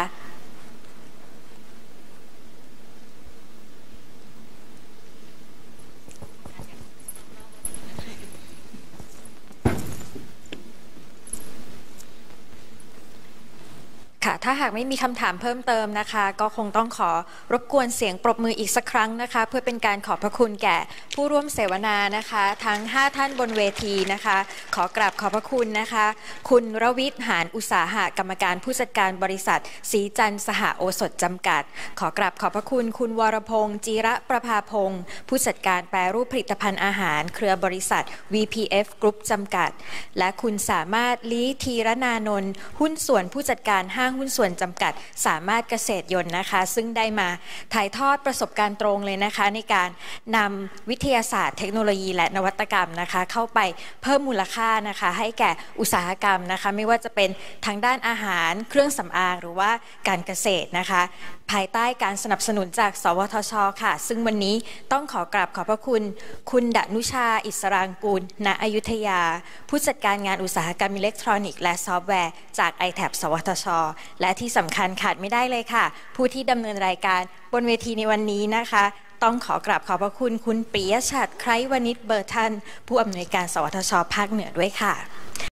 ถ้าหากไม่มีคำถามเพิ่มเติมนะคะก็คงต้องขอรบกวนเสียงปรบมืออีกสักครั้งนะคะเพื่อเป็นการขอบพระคุณแก่ผู้ร่วมเสวนานะคะทั้งห้าท่านบนเวทีนะคะขอกราบขอบพระคุณนะคะคุณรวิทย์หานอุตสาหะกรรมการผู้จัดการบริษัทศรีจันทร์สหโอสถจำกัดขอกราบขอบพระคุณคุณวรพงษ์จีระประภาพงศ์ผู้จัดการแปรรูปผลิตภัณฑ์อาหารเครือบริษัท วี พี เอฟ Group จำกัดและคุณสามารถลีธีรนานนท์หุ้นส่วนผู้จัดการห้างหุ้นส่วนจำกัดสามารถเกษตรยนต์นะคะซึ่งได้มาถ่ายทอดประสบการณ์ตรงเลยนะคะในการนำวิทยาศาสตร์เทคโนโลยีและนวัตกรรมนะคะเข้าไปเพิ่มมูลค่านะคะให้แก่อุตสาหกรรมนะคะไม่ว่าจะเป็นทางด้านอาหารเครื่องสำอางหรือว่าการเกษตรนะคะภายใต้การสนับสนุนจากสวทช.ค่ะซึ่งวันนี้ต้องขอกราบขอบพระคุณคุณดนุชาอิสรางกูลณอยุธยาผู้จัดการงานอุตสาหกรรมอิเล็กทรอนิกส์และซอฟต์แวร์จาก ไอ แท็บ สวทช.และที่สำคัญขาดไม่ได้เลยค่ะผู้ที่ดำเนินรายการบนเวทีในวันนี้นะคะต้องขอกราบขอบพระคุณคุณปิยชัดไคร้วณิชเบอร์ทันผู้อำนวยการสวทช.ภาคเหนือด้วยค่ะ